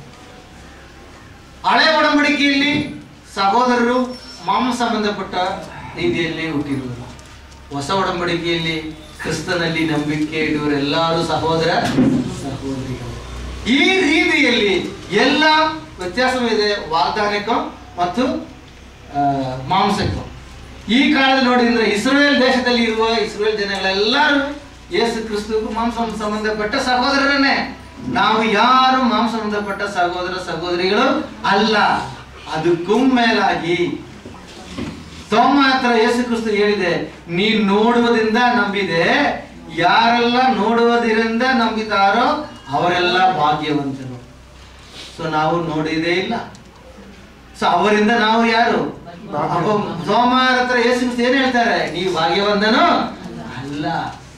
ಹಳೆ ಒಡಂಬಡಿಕೆಯಲ್ಲಿ ಸಹೋದರರು ಮಾಂಸ ಸಂಬಂಧಪಟ್ಟ ರೀತಿಯಲ್ಲಿ ಹುಟ್ಟಿರುವುದು. ಹೊಸ ಒಡಂಬಡಿಕೆಯಲ್ಲಿ ಕ್ರಿಸ್ತನಲ್ಲಿ ನಂಬಿಕೆ ಇಡುವರೆಲ್ಲರೂ ಸಹೋದರ ಸಹೋದರಿಗಳು. ಈ ರೀತಿಯಲ್ಲಿ ಎಲ್ಲ ವ್ಯತ್ಯಾಸವಿದೆ ವಾಗ್ದಾನಕ್ಕೂ ಮತ್ತು ಮಾಂಸಕ್ಕೂ. ಈ ಕಾಲದಲ್ಲಿ ನೋಡಿದ್ರೆ ಇಸ್ರೇಲ್ ದೇಶದಲ್ಲಿ ಇರುವ ಇಸ್ರೇಲ್ ಜನಗಳೆಲ್ಲರೂ ಯೇಸು ಕ್ರಿಸ್ತಗೂ ಮಾಂಸ ಸಂಬಂಧಪಟ್ಟ ಸಹೋದರರನ್ನೇ. ನಾವು ಯಾರು ಮಾಂಸ ಸಂಬಂಧಪಟ್ಟ ಸಹೋದರ ಸಹೋದರಿಗಳು ಅಲ್ಲ. ಅದಕ್ಕೂ ಮೇಲಾಗಿ ತೋಮ ಹತ್ರ ಯೇಸು ಕ್ರಿಸ್ತ ಹೇಳಿದೆ, ನೀ ನೋಡುವುದರಿಂದ ನಂಬಿದೆ, ಯಾರೆಲ್ಲ ನೋಡುವುದರಿಂದ ನಂಬಿದಾರೋ ಅವರೆಲ್ಲ ಭಾಗ್ಯವಂತರು. ಸೊ ನಾವು ನೋಡಿದೇ ಇಲ್ಲ. ಸೊ ಅವರಿಂದ ನಾವು ಯಾರು? ಸೋಮವಾರ ಹತ್ರ ಯೇಸು ಕ್ರಿಸ್ತ ಏನ್ ಹೇಳ್ತಾರೆ? ನೀವು ಭಾಗ್ಯವಂತನು ಅಲ್ಲ,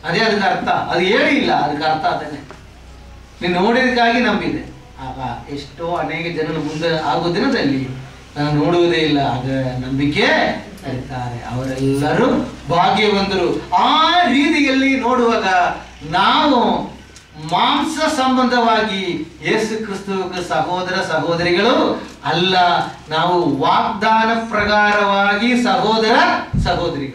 ಅದೇ ಅದಕ್ಕೆ ಅರ್ಥ. ಅದು ಹೇಳಿ ಇಲ್ಲ, ಅದಕ್ಕೆ ಅರ್ಥ ಅದನ್ನೇ. ನೀನು ನೋಡಿದಕ್ಕಾಗಿ ನಂಬಿದೆ. ಆಗ ಎಷ್ಟೋ ಅನೇಕ ಜನರು ಮುಂದೆ ಆಗೋ ದಿನದಲ್ಲಿ ನಾನು ನೋಡುವುದೇ ಇಲ್ಲ, ಆಗ ನಂಬಿಕೆ ಇರ್ತಾರೆ, ಅವರೆಲ್ಲರೂ ಭಾಗ್ಯವಂತರು. ಆ ರೀತಿಯಲ್ಲಿ ನೋಡುವಾಗ ನಾವು ಮಾಂಸ ಸಂಬಂಧವಾಗಿ ಯೇಸು ಕ್ರಿಸ್ತುವಿಗೆ ಸಹೋದರ ಸಹೋದರಿಗಳು ಅಲ್ಲ, ನಾವು ವಾಗ್ದಾನ ಪ್ರಕಾರವಾಗಿ ಸಹೋದರ ಸಹೋದರಿಗಳು.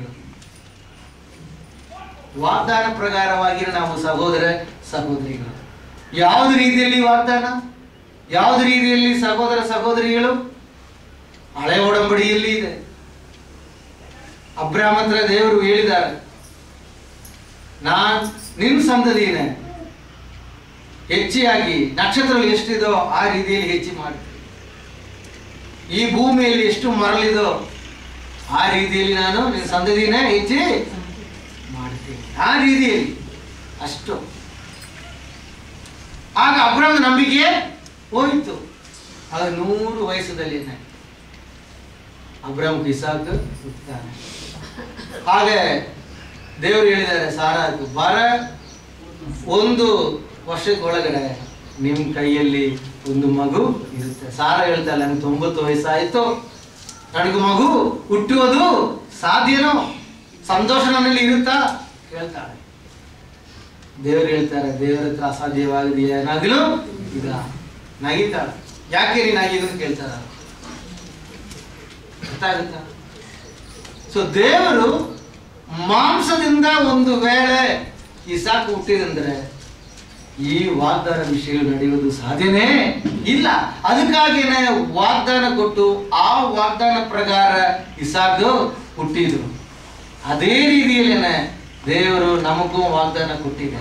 ವಾಗ್ದಾನ ಪ್ರಕಾರವಾಗಿ ನಾವು ಸಹೋದರ ಸಹೋದರಿಗಳು. ಯಾವುದು ರೀತಿಯಲ್ಲಿ ವಾಗ್ದಾನ, ಯಾವುದು ರೀತಿಯಲ್ಲಿ ಸಹೋದರ ಸಹೋದರಿಗಳು? ಹಳೆ ಒಡಂಬಡಿಯಲ್ಲಿ ಇದೆ. ಅಬ್ರಾಹ್ಮ ಹತ್ರ ದೇವರು ಹೇಳಿದ್ದಾರೆ, ನಾನ್ ನಿನ್ ಸಂತತಿನೇ ಹೆಚ್ಚಿಯಾಗಿ ನಕ್ಷತ್ರಗಳು ಎಷ್ಟಿದೋ ಆ ರೀತಿಯಲ್ಲಿ ಹೆಚ್ಚಿ ಮಾಡ್ತೀನಿ, ಈ ಭೂಮಿಯಲ್ಲಿ ಎಷ್ಟು ಮರಳಿದೋ ಆ ರೀತಿಯಲ್ಲಿ ನಾನು ನಿನ್ನ ಸಂತತಿನೇ ಹೆಚ್ಚಿ ಮಾಡ್ತೀನಿ, ಆ ರೀತಿಯಲ್ಲಿ ಅಷ್ಟು. ಆಗ ಅಬ್ರಾಹ್ಮನ ನಂಬಿಕೆ ಹೋಯಿತು. ಆಗ ನೂರು ವಯಸ್ಸದಲ್ಲಿ ಅಬ್ರಾಹ್ಮ ಇಸಾಕ್ ಹುಟ್ಟುತ್ತಾನೆ. ಹಾಗೆ ದೇವರು ಹೇಳಿದ್ದಾರೆ ಸಾರಾಕು, ಬರ ಒಂದು ವರ್ಷಕ್ಕೊಳಗಡೆ ನಿಮ್ಮ ಕೈಯಲ್ಲಿ ಒಂದು ಮಗು ಇರುತ್ತೆ. ಸಾರ ಹೇಳ್ತಾಳೆ, ನನಗೆ ತೊಂಬತ್ತು ವಯಸ್ಸಾಯಿತು, ನನಗೆ ಮಗು ಹುಟ್ಟುವುದು ಸಾಧ್ಯನೋ, ಸಂತೋಷ ನನ್ನಲ್ಲಿ ಇರುತ್ತಾ ಹೇಳ್ತಾಳೆ. ದೇವರು ಹೇಳ್ತಾರೆ, ದೇವರ ಹತ್ರ ಅಸಾಧ್ಯವಾಗಿದೆ ಏನಾಗಲು ಈಗ ನಗಿತಾಳೆ. ಯಾಕೆ ನೀನು ಆಗಿದ್ದು ಕೇಳ್ತಾರ, ಗೊತ್ತಾಗುತ್ತಾ? ಸೊ ದೇವರು ಮಾಂಸದಿಂದ ಒಂದು ವೇಳೆ ಇಸಾಕ್ ಹುಟ್ಟಿದಂದ್ರೆ ಈ ವಾಗ್ದಾನ ವಿಷಯಗಳು ನಡೆಯುವುದು ಸಾಧ್ಯನೇ ಇಲ್ಲ. ಅದಕ್ಕಾಗಿಯೇ ವಾಗ್ದಾನ ಕೊಟ್ಟು ಆ ವಾಗ್ದಾನ ಪ್ರಕಾರ ಇಸಾಕ್ ಹುಟ್ಟಿದ್ರು. ಅದೇ ರೀತಿಯಲ್ಲೇನೆ ದೇವರು ನಮಗೂ ವಾಗ್ದಾನ ಕೊಟ್ಟಿದೆ.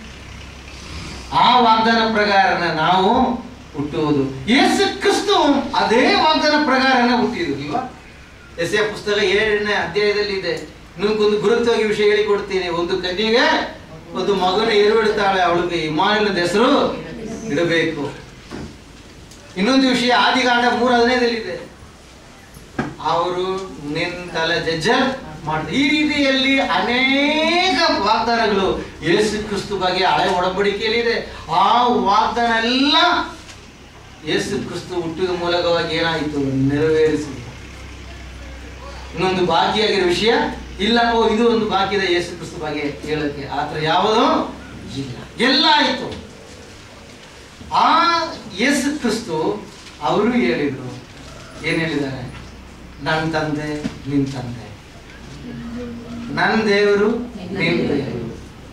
ಆ ವಾಗ್ದಾನ ಪ್ರಕಾರನ ನಾವು ಹುಟ್ಟುವುದು. ಯೇಸು ಕ್ರಿಸ್ತು ಅದೇ ವಾಗ್ದಾನ ಪ್ರಕಾರನ ಹುಟ್ಟಿದ್ರು ಇಲ್ವಾ? ಯೆಶಾಯ ಪುಸ್ತಕ ಏಳನೇ ಅಧ್ಯಾಯದಲ್ಲಿ ಇದೆ. ನಿಮ್ಗೊಂದು ಗುರುತ್ವವಾಗಿ ವಿಷಯ ಹೇಳಿಕೊಡ್ತೀನಿ. ಒಂದು ಕನ್ಯೆಗೆ ಒಂದು ಮಗನ ಏರುಬಿಡ್ತಾಳೆ, ಅವಳಿಗೆ ಇಮ್ಮಾನುವೇಲ್ ಹೆಸರು ಇಡಬೇಕು. ಇನ್ನೊಂದು ವಿಷಯ ಆದಿಕಾಂಡ ಮೂರು ಹದಿನೈದಲ್ಲಿ ಇದೆ, ಅವರು ನಿಂತಲ ಜಜ್ಜ ಮಾಡ್ತಾರೆ. ಈ ರೀತಿಯಲ್ಲಿ ಅನೇಕ ವಾಗ್ದಾನಗಳು ಯೇಸು ಕ್ರಿಸ್ತು ಬಗ್ಗೆ ಹಳೆ ಒಡಂಬಡಿಕೆಯಲ್ಲಿ ಇದೆ. ಆ ವಾಗ್ದಾನ ಎಲ್ಲ ಯೇಸು ಕ್ರಿಸ್ತು ಹುಟ್ಟಿದ ಮೂಲಕವಾಗಿ ಏನಾಯಿತು, ನೆರವೇರಿಸಿ. ಇನ್ನೊಂದು ಬಾಕಿಯಾಗಿರೋ ವಿಷಯ ಇಲ್ಲ, ಓ ಇದು ಒಂದು ಬಾಕಿ ಇದೆ ಯೇಸು ಕ್ರಿಸ್ತು ಬಗ್ಗೆ ಹೇಳಕ್ಕೆ, ಆತರ ಯಾವುದೋ ಇಲ್ಲ, ಎಲ್ಲ ಆಯಿತು. ಆ ಯೇಸು ಕ್ರಿಸ್ತು ಅವರು ಹೇಳಿದ್ರು, ಏನ್ ಹೇಳಿದ್ದಾರೆ, ನನ್ನ ತಂದೆ ನಿನ್ ತಂದೆ, ನನ್ನ ದೇವರು ನಿನ್ ದೇವರು.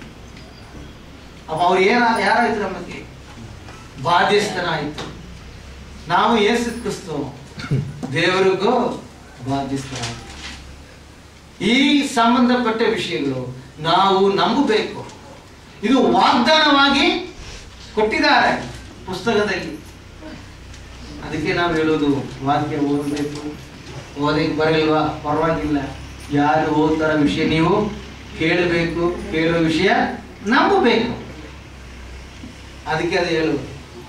ಅಪ್ಪ ಅವ್ರು ಏನ ಯಾರಾಯ್ತು ನಮಗೆ ಬಾಧ್ಯಸ್ಥನ ಆಯ್ತು. ನಾವು ಯೇಸು ಕ್ರಿಸ್ತು ದೇವರಿಗೂ ಬಾಧ್ಯಸ್ಥರಾಯ್ತು. ಈ ಸಂಬಂಧಪಟ್ಟ ವಿಷಯಗಳು ನಾವು ನಂಬಬೇಕು. ಇದು ವಾಗ್ದಾನವಾಗಿ ಕೊಟ್ಟಿದ್ದಾರೆ ಪುಸ್ತಕದಲ್ಲಿ. ಅದಕ್ಕೆ ನಾವು ಹೇಳೋದು, ವಾಕ್ಯ ಓದಬೇಕು. ಓದಕ್ಕೆ ಬರಲ್ವಾ ಪರವಾಗಿಲ್ಲ, ಯಾರು ಓದ್ತಾರ ವಿಷಯ ನೀವು ಕೇಳಬೇಕು, ಕೇಳೋ ವಿಷಯ ನಂಬಬೇಕು. ಅದಕ್ಕೆ ಅದು ಹೇಳೋದು.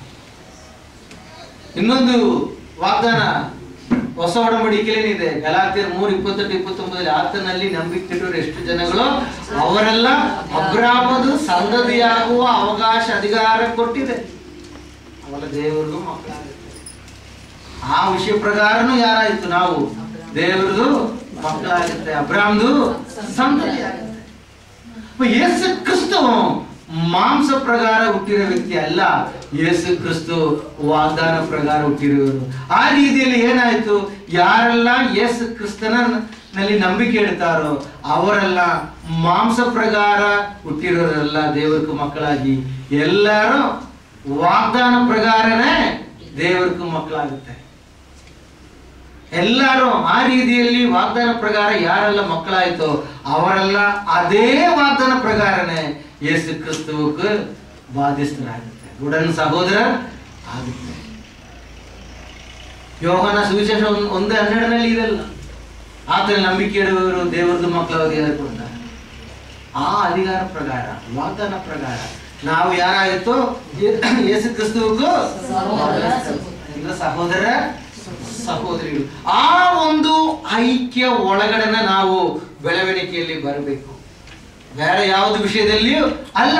ಇನ್ನೊಂದು ವಾಗ್ದಾನ ಹೊಸ ಒಡಂಬಡಿಕೆಯಲ್ಲಿದೆ, ಗಲಾತ್ಯರು ಮೂರು ಇಪ್ಪತ್ತೆಂಟು ಇಪ್ಪತ್ತೊಂಬತ್ತರಲ್ಲಿ, ಆತನಲ್ಲಿ ನಂಬಿಕೆಟ್ಟವರು ಎಷ್ಟು ಜನಗಳು ಅವರೆಲ್ಲ ಅಬ್ರಾಮದು ಸಂತತಿಯಾಗುವ ಅವಕಾಶ ಅಧಿಕಾರ ಕೊಟ್ಟಿದೆ. ಅವರ ದೇವರದು ಮಕ್ಕಳಾಗುತ್ತೆ. ಆ ವಿಷಯ ಪ್ರಕಾರನು ಯಾರಾಯ್ತು, ನಾವು ದೇವರದು ಮಕ್ಕಳಾಗುತ್ತೆ, ಅಬ್ರಾಮದು ಸಂತತಿ ಆಗುತ್ತೆ. ಯೇಸು ಕ್ರಿಸ್ತು ಮಾಂಸ ಪ್ರಕಾರ ಹುಟ್ಟಿರೋ ವ್ಯಕ್ತಿ ಅಲ್ಲ, ಯೇಸು ಕ್ರಿಸ್ತು ವಾಗ್ದಾನ ಪ್ರಕಾರ ಹುಟ್ಟಿರುವರು. ಆ ರೀತಿಯಲ್ಲಿ ಏನಾಯ್ತು, ಯಾರೆಲ್ಲ ಯೇಸು ಕ್ರಿಸ್ತನಲ್ಲಿ ನಂಬಿಕೆ ಇಡ್ತಾರೋ ಅವರೆಲ್ಲ ಮಾಂಸ ಪ್ರಕಾರ ಹುಟ್ಟಿರೋರೆಲ್ಲ ದೇವರಿಗೂ ಮಕ್ಕಳಾಗಿ, ಎಲ್ಲರೂ ವಾಗ್ದಾನ ಪ್ರಕಾರನೇ ದೇವರಿಗೂ ಮಕ್ಕಳಾಗುತ್ತೆ. ಎಲ್ಲರೂ ಆ ರೀತಿಯಲ್ಲಿ ವಾಗ್ದಾನ ಪ್ರಕಾರ ಯಾರೆಲ್ಲ ಮಕ್ಕಳಾಯ್ತೋ ಅವರೆಲ್ಲ ಅದೇ ವಾಗ್ದಾನ ಪ್ರಕಾರನೇ ಯೇಸು ಕ್ರಿಸ್ತುವಿಗೆ ಬಾಧ್ಯಸ್ಥರಾಗುತ್ತೆ, ಉಡನ್ ಸಹೋದರ ಆಗುತ್ತೆ. ಯೋಹಾನ ಸುವಿಶೇಷ ಒಂದು ಹನ್ನೆರಡನಲ್ಲಿ ಇದೆಲ್ಲ, ಆತನ ನಂಬಿಕೆ ಇಡುವವರು ದೇವರದು ಮಕ್ಕಳವರು ಹೇಳ್ಕೊಡ್ತಾರೆ. ಆ ಅಧಿಕಾರ ಪ್ರಕಾರ ವಾಗ್ದಾನ ಪ್ರಕಾರ ನಾವು ಯಾರಾಯಿತು ಯೇಸು ಕ್ರಿಸ್ತುವಿಗೂ ಸಹೋದರ ಸಹೋದರಿಗಳು. ಆ ಒಂದು ಐಕ್ಯ ಒಳಗಡೆನ ನಾವು ಬೆಳವಣಿಗೆಯಲ್ಲಿ ಬರಬೇಕು. ಬೇರೆ ಯಾವುದು ವಿಷಯದಲ್ಲಿಯೂ ಅಲ್ಲ.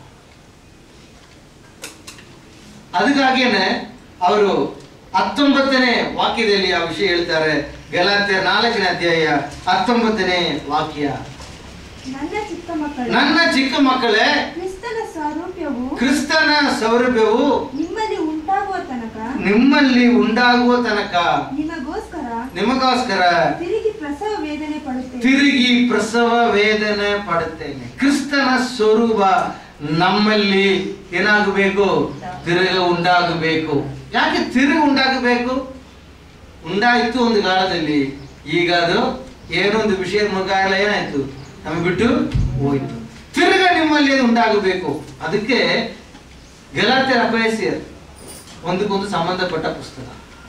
ಅದಕ್ಕಾಗೇನೆ ಅವರು ಹತ್ತೊಂಬತ್ತನೇ ವಾಕ್ಯದಲ್ಲಿ ಆ ವಿಷಯ ಹೇಳ್ತಾರೆ. ಗಲಾತ್ಯ ನಾಲ್ಕನೇ ಅಧ್ಯಾಯ ಹತ್ತೊಂಬತ್ತನೇ ವಾಕ್ಯ. ನನ್ನ ಚಿಕ್ಕ ಮಕ್ಕಳೇ ನನ್ನ ಚಿಕ್ಕ ಮಕ್ಕಳೇ, ಕ್ರಿಸ್ತನ ಸ್ವರೂಪವು ಕ್ರಿಸ್ತನ ಸೌರಭ್ಯವು ನಿಮ್ಮಲ್ಲಿ ಉಂಟಾಗುವ ತನಕ ನಿಮ್ಮಲ್ಲಿ ಉಂಟಾಗುವ ತನಕ ನಿಮಗೋಸ್ಕರ ನಿಮಗೋಸ್ಕರ ತಿರುಗಿ ಪ್ರಸವ ವೇದನೆ ಪಡುತ್ತೇನೆ. ತಿರುಗಿ ಪ್ರಸವ ವೇದನೆ ಪಡುತ್ತೇನೆ. ಕ್ರಿಸ್ತನ ಸ್ವರೂಪ ನಮ್ಮಲ್ಲಿ ಏನಾಗಬೇಕು? ತಿರುಗ ಉಂಟಾಗಬೇಕು. ಯಾಕೆ ತಿರುಗಿ ಉಂಟಾಗಬೇಕು? ಉಂಟಾಯಿತು ಒಂದು ಕಾಲದಲ್ಲಿ, ಈಗ ಅದು ಏನೊಂದು ವಿಷಯದ ಮುಖಾಲ ಏನಾಯ್ತು, ನಮಗೆ ಬಿಟ್ಟು ಹೋಯ್ತು. ತಿರುಗ ನಿಮ್ಮಲ್ಲಿ ಅದು ಉಂಟಾಗಬೇಕು. ಅದಕ್ಕೆ ಗಲಾತ್ಯರ ಎಫೆಸಿಯರ್ ಒಂದಕ್ಕೊಂದು ಸಂಬಂಧಪಟ್ಟ ಪುಸ್ತಕ.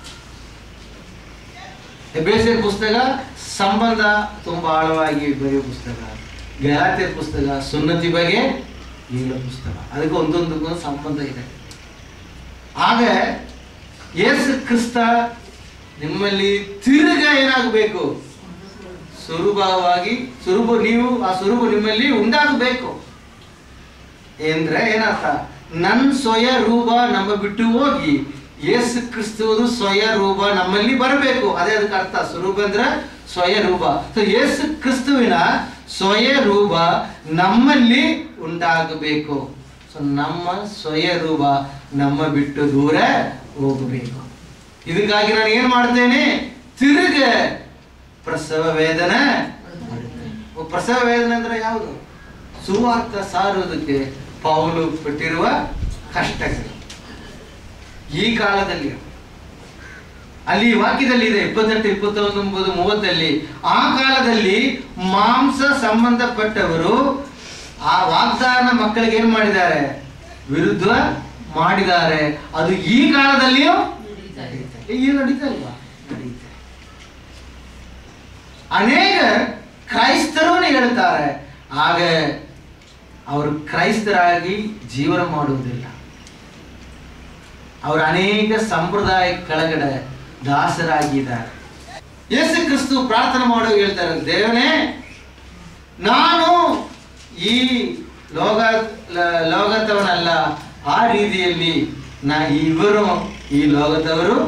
ಎಫೆಸಿಯರ್ ಪುಸ್ತಕ ಸಂಬಂಧ ತುಂಬಾ ಆಳವಾಗಿ ಬರೆಯುವ ಪುಸ್ತಕ. ಗಲಾತ್ಯರ ಪುಸ್ತಕ ಸುನ್ನತಿ ಬಗ್ಗೆ ಹೇಳೋ ಪುಸ್ತಕ. ಅದಕ್ಕೆ ಒಂದೊಂದಕ್ಕೊಂದು ಸಂಬಂಧ ಇದೆ. ಆಗ ಯೇಸು ಕ್ರಿಸ್ತ ನಿಮ್ಮಲ್ಲಿ ತಿರುಗ ಏನಾಗಬೇಕು? ಸ್ವರೂಪವಾಗಿ ಸ್ವರೂಪ ನೀವು ಆ ಸ್ವರೂಪ ನಿಮ್ಮಲ್ಲಿ ಉಂಟಾಗಬೇಕು. ಅಂದ್ರೆ ಏನರ್ಥ? ನನ್ನ ಸ್ವಯ ರೂಪ ನಮ್ಮ ಬಿಟ್ಟು ಹೋಗಿ ಯೇಸು ಕ್ರಿಸ್ತುವುದು ಸ್ವಯ ರೂಪ ನಮ್ಮಲ್ಲಿ ಬರಬೇಕು. ಅದೇ ಅದಕ್ಕೆ ಅರ್ಥ. ಸ್ವರೂಪ ಅಂದ್ರೆ ಸ್ವಯ ರೂಪ. ಸೊ ಯೇಸು ಕ್ರಿಸ್ತುವಿನ ಸ್ವಯ ರೂಪ ನಮ್ಮಲ್ಲಿ ಉಂಟಾಗಬೇಕು. ಸೊ ನಮ್ಮ ಸ್ವಯ ರೂಪ ನಮ್ಮ ಬಿಟ್ಟು ದೂರ ಹೋಗಬೇಕು. ಇದಕ್ಕಾಗಿ ನಾನು ಏನ್ ಮಾಡ್ತೇನೆ? ತಿರುಗ ಪ್ರಸವ ವೇದನೆ. ಪ್ರಸವ ವೇದನೆ ಅಂದ್ರೆ ಯಾವುದು? ಸುವಾರ್ಥ ಸಾರುವುದಕ್ಕೆ ಪೌಲು ಪಟ್ಟಿರುವ ಕಷ್ಟಗಳು ಈ ಕಾಲದಲ್ಲಿ. ಅಲ್ಲಿ ವಾಕ್ಯದಲ್ಲಿ ಇದೆ ಇಪ್ಪತ್ತೆಂಟು ಇಪ್ಪತ್ತೊಂಬತ್ತು ಮೂವತ್ತಲ್ಲಿ. ಆ ಕಾಲದಲ್ಲಿ ಮಾಂಸ ಸಂಬಂಧಪಟ್ಟವರು ಆ ವಾಗ್ದಾನ ಮಕ್ಕಳಿಗೆ ಏನ್ ಮಾಡಿದ್ದಾರೆ? ವಿರುದ್ಧ ಮಾಡಿದ್ದಾರೆ. ಅದು ಈ ಕಾಲದಲ್ಲಿಯೂ ಈಗ ನಡೀತಾ ಇಲ್ವಾ? ನಡೀತಾ. ಅನೇಕ ಕ್ರೈಸ್ತರು ಹೇಳ್ತಾರೆ, ಆಗ ಅವರು ಕ್ರೈಸ್ತರಾಗಿ ಜೀವನ ಮಾಡುವುದಿಲ್ಲ. ಅವರು ಅನೇಕ ಸಂಪ್ರದಾಯ ಕೆಳಗಡೆ ದಾಸರಾಗಿದ್ದಾರೆ. ಯೇಸು ಕ್ರಿಸ್ತು ಪ್ರಾರ್ಥನೆ ಮಾಡೋ ಹೇಳ್ತಾರೆ, ದೇವನೇ ನಾನು ಈ ಲೋಕ ಲೋಕದವನಲ್ಲ, ಆ ರೀತಿಯಲ್ಲಿ ನಾ ಇವರು ಈ ಲೋಕದವರು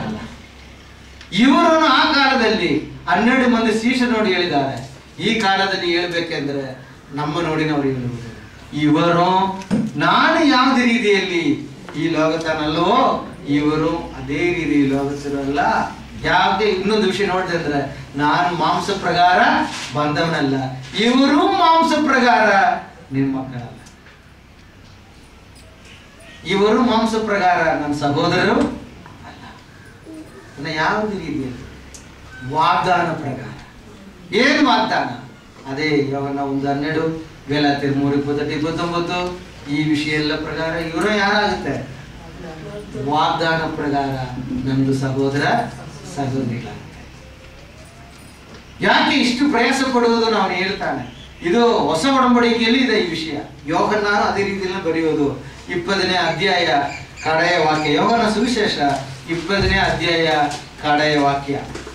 ಇವರು. ಆ ಕಾಲದಲ್ಲಿ ಹನ್ನೆರಡು ಮಂದಿ ಶಿಷ್ಯರು ನೋಡಿ ಹೇಳಿದ್ದಾರೆ. ಈ ಕಾಲದಲ್ಲಿ ಹೇಳ್ಬೇಕೆಂದ್ರೆ ನಮ್ಮ ನೋಡಿ ನಾವು ಹೇಳುವುದು, ಇವರು ನಾನು ಯಾವುದೇ ರೀತಿಯಲ್ಲಿ ಈ ಲೋಕತನಲ್ಲೋ ಇವರು ಅದೇ ರೀತಿ ಲೋಕದಲ್ಲ. ಯಾವುದೇ ಇನ್ನೊಂದು ವಿಷಯ ನೋಡಿದೆ ಅಂದ್ರೆ, ನಾನು ಮಾಂಸ ಪ್ರಕಾರ ಬಂದವನಲ್ಲ, ಇವರು ಮಾಂಸ ಪ್ರಕಾರ ನಿನ್ನ ಮಕ್ಕಳಲ್ಲ. ಇವರು ಮಾಂಸ ಪ್ರಕಾರ ನನ್ನ ಸಹೋದರರು ಅಲ್ಲ. ಯಾವುದೇ ರೀತಿಯಲ್ಲಿ ವಾಗ್ದಾನ ಪ್ರಕಾರ. ಏನು ವಾಗ್ದಾನ? ಅದೇ ಯೋಹನ ಒಂದು ಹನ್ನೆರಡು, ಗಲಾತ್ಯರ ಮೂರು ಇಪ್ಪತ್ತೆಂಟು ಇಪ್ಪತ್ತೊಂಬತ್ತು. ಈ ವಿಷಯ ಎಲ್ಲ ಪ್ರಕಾರ ಇವರು ಯಾರಾಗುತ್ತೆ? ವಾಗ್ದಾನ ಪ್ರಕಾರ ನಮ್ದು ಸಹೋದರ ಸಹೋದರಿಗಳಾಗುತ್ತೆ. ಯಾಕೆ ಇಷ್ಟು ಪ್ರಯಾಸ ಪಡುವುದು? ನಾವು ಹೇಳ್ತಾನೆ, ಇದು ಹೊಸ ಒಡಂಬಡಿಕೆಯಲ್ಲಿ ಇದೆ ಈ ವಿಷಯ. ಯೋಹನ್ನಾನು ಅದೇ ರೀತಿಯಲ್ಲಿ ಬರೆಯೋದು. ಇಪ್ಪತ್ತನೇ ಅಧ್ಯಾಯ ಕಡೆಯ ವಾಕ್ಯ. ಯೋಹನ ಸುವಿಶೇಷ ಇಪ್ಪತ್ತನೇ ಅಧ್ಯಾಯ ಕಡೆಯ ವಾಕ್ಯ.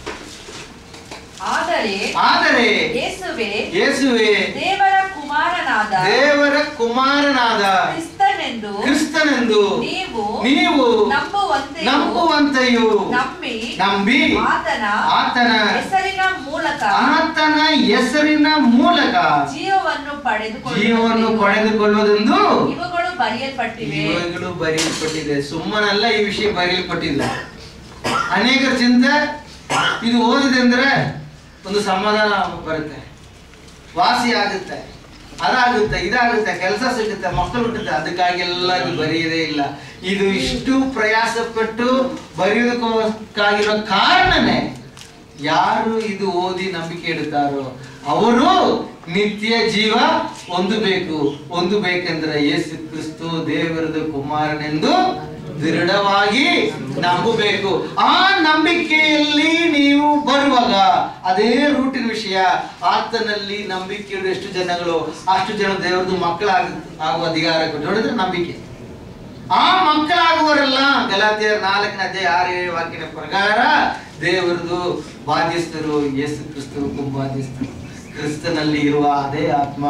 ಆದರೆ ಆದರೆ ಯೇಸುವೇ ಯೇಸುವೇ ದೇವರ ಕುಮಾರನಾದ ದೇವರ ಕುಮಾರನಾದ ಕ್ರಿಸ್ತನೆಂದು ಕ್ರಿಸ್ತನೆಂದು ನೀವು ನೀವು ನಂಬುವಂತೆಯೂ ನಂಬುವಂತೆಯೂ ನಂಬಿ ನಂಬಿ ಆತನ ಆತನ ಹೆಸರಿನ ಮೂಲಕ ಆತನ ಹೆಸರಿನ ಮೂಲಕ ಜೀವವನ್ನು ಪಡೆದುಕೊಳ್ಳುವುದು ಜೀವವನ್ನು ಪಡೆದುಕೊಳ್ಳುವುದೆಂದು ಇವುಗಳು ಬರೆಯಲ್ಪಟ್ಟಿವೆ. ಇವುಗಳು ಬರೆಯಲ್ಪಟ್ಟಿದೆ. ಸುಮ್ಮನಲ್ಲ ಈ ವಿಷಯ ಬರೆಯಲ್ಪಟ್ಟಿದೆ. ಅನೇಕರ ಚಿಂತೆ ಇದು ಓದಿದೆ ಅಂದ್ರೆ ಒಂದು ಸಮಾಧಾನ ಬರುತ್ತೆ, ವಾಸಿ ಆಗುತ್ತೆ, ಅದಾಗುತ್ತೆ, ಇದಾಗುತ್ತೆ, ಕೆಲಸ ಸಿಗುತ್ತೆ, ಮಕ್ಕಳು ಹುಟ್ಟುತ್ತೆ. ಅದಕ್ಕಾಗಿ ಎಲ್ಲ ಇದು ಬರೆಯದೇ ಇಲ್ಲ. ಇದು ಇಷ್ಟು ಪ್ರಯಾಸ ಪಟ್ಟು ಬರೆಯೋದಕ್ಕಾಗಿರೋ ಕಾರಣನೇ, ಯಾರು ಇದು ಓದಿ ನಂಬಿಕೆ ಇಡುತ್ತಾರೋ ಅವರು ನಿತ್ಯ ಜೀವ ಹೊಂದಬೇಕು. ಹೊಂದಬೇಕೆಂದ್ರೆ ಯೇಸು ಕ್ರಿಸ್ತು ದೇವರದ ಕುಮಾರನೆಂದು ದೃಢವಾಗಿ ನಂಬಬೇಕು. ಆ ನಂಬಿಕೆಯಲ್ಲಿ ನೀವು ಬರುವಾಗ ಅದೇ ರೂಟಿನ ವಿಷಯ. ಆತನಲ್ಲಿ ನಂಬಿಕೆ ಇಡುವ ಎಷ್ಟು ಜನಗಳು ಅಷ್ಟು ಜನ ದೇವರದು ಮಕ್ಕಳಾಗ ಆಗುವ ಅಧಿಕಾರ ಕೊಟ್ಟು ನೋಡಿದ್ರೆ ನಂಬಿಕೆ. ಆ ಮಕ್ಕಳಾಗುವರೆಲ್ಲ ಗಲಾತ್ಯರ ನಾಲ್ಕನೇ ಅಧ್ಯಾಯ ಆರು ಏಳು ವಾಕ್ಯದ ಪ್ರಕಾರ ದೇವರದು ಬಾಧ್ಯಸ್ಥರು, ಯೇಸು ಕ್ರಿಸ್ತು ಬಾಧ್ಯಸ್ಥರು. ಕ್ರಿಸ್ತನಲ್ಲಿ ಇರುವ ಅದೇ ಆತ್ಮ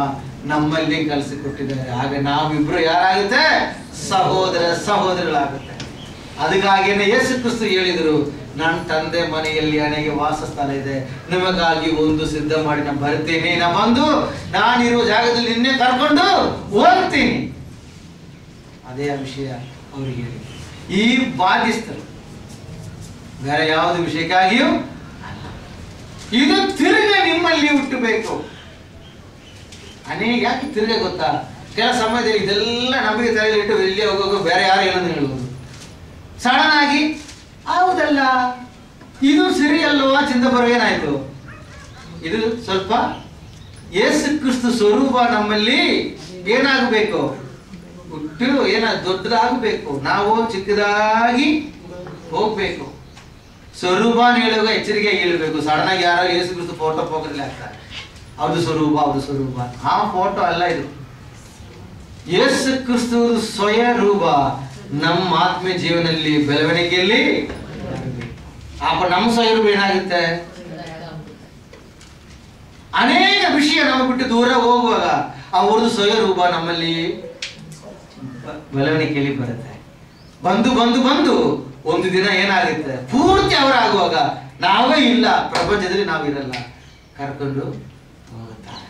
ನಮ್ಮಲ್ಲಿ ಕಲಿಸಿಕೊಟ್ಟಿದ್ದಾರೆ. ಆಗ ನಾವಿಬ್ರು ಯಾರಾಗುತ್ತೆ? ಸಹೋದರ ಸಹೋದರಗಳಾಗುತ್ತೆ. ಅದಕ್ಕಾಗಿಯೇ ಯೇಸು ಕ್ರಿಸ್ತು ಹೇಳಿದರು, ನನ್ನ ತಂದೆ ಮನೆಯಲ್ಲಿ ನನಗೆ ವಾಸಸ್ಥಾನ ಇದೆ, ನಿಮಗಾಗಿ ಒಂದು ಸಿದ್ಧ ಮಾಡಿ ನಾನು ಬರ್ತೀನಿ, ನಾ ಬಂದು ನಾನಿರುವ ಜಾಗದಲ್ಲಿ ನಿನ್ನೆ ಕರ್ಕೊಂಡು ಹೋಗ್ತೀನಿ. ಅದೇ ವಿಷಯ ಅವ್ರಿಗೆ ಹೇಳಿ. ಈ ಬಾಧಿಸ್ತರು ಬೇರೆ ಯಾವುದು ವಿಷಯಕ್ಕಾಗಿಯೂ ಇದು ತಿರುಗ ನಿಮ್ಮಲ್ಲಿ ಹುಟ್ಟಬೇಕು. ಅನೇಕ ಯಾಕೆ ತಿರುಗ ಗೊತ್ತಾ? ಕೆಲ ಸಮಯದಲ್ಲಿ ಇದೆಲ್ಲ ನಮಗೆ ತಲೆಯಲ್ಲಿಟ್ಟು ಇಲ್ಲಿ ಹೋಗೋ ಬೇರೆ ಯಾರು ಏನಂತ ಹೇಳ್ಬೋದು. ಸಡನ್ ಆಗಿ ಹೌದಲ್ಲ ಇದು ಸರಿ ಅಲ್ವಾ ಚಿಂತೆ ಬರೋ ಏನಾಯ್ತು? ಇದು ಸ್ವಲ್ಪ ಯೇಸು ಕ್ರಿಸ್ತು ಸ್ವರೂಪ ನಮ್ಮಲ್ಲಿ ಏನಾಗಬೇಕು? ಹುಟ್ಟು ಏನ ದೊಡ್ಡದಾಗಬೇಕು. ನಾವು ಚಿಕ್ಕದಾಗಿ ಹೋಗ್ಬೇಕು. ಸ್ವರೂಪ ಹೇಳುವಾಗ ಎಚ್ಚರಿಕೆ ಹೇಳ್ಬೇಕು. ಸಡನ್ ಆಗಿ ಯಾರೋ ಯೇಸು ಕ್ರಿಸ್ತು ಫೋಟೋ ಪೋಕದಲ್ಲಿ ಹಾಕ್ತಾರೆ, ಅವ್ರದ್ದು ಸ್ವರೂಪ ಅವ್ರದ್ದು ಸ್ವರೂಪ. ಆ ಫೋಟೋ ಅಲ್ಲ ಇದು. ಯೇಸು ಕ್ರಿಸ್ತು ಸ್ವಯಂ ರೂಪ ನಮ್ಮ ಆತ್ಮೀಯ ಜೀವನದಲ್ಲಿ ಬೆಳವಣಿಗೆಯಲ್ಲಿ ಆಪ ನಮ್ಮ ಸ್ವಯಂ ರೂಪ ಏನಾಗುತ್ತೆ? ಅನೇಕ ವಿಷಯ ನಮ್ಮ ಬಿಟ್ಟು ದೂರ ಹೋಗುವಾಗ ಅವ್ರದ್ದು ಸ್ವಯಂ ರೂಪ ನಮ್ಮಲ್ಲಿ ಬೆಳವಣಿಗೆಯಲ್ಲಿ ಬರುತ್ತೆ. ಬಂದು ಬಂದು ಬಂದು ಒಂದು ದಿನ ಏನಾಗುತ್ತೆ? ಪೂರ್ತಿ ಅವರಾಗುವಾಗ ನಾವೇ ಇಲ್ಲ, ಪ್ರಪಂಚದಲ್ಲಿ ನಾವಿರಲ್ಲ, ಕರ್ಕೊಂಡು ಹೋಗುತ್ತಾರೆ.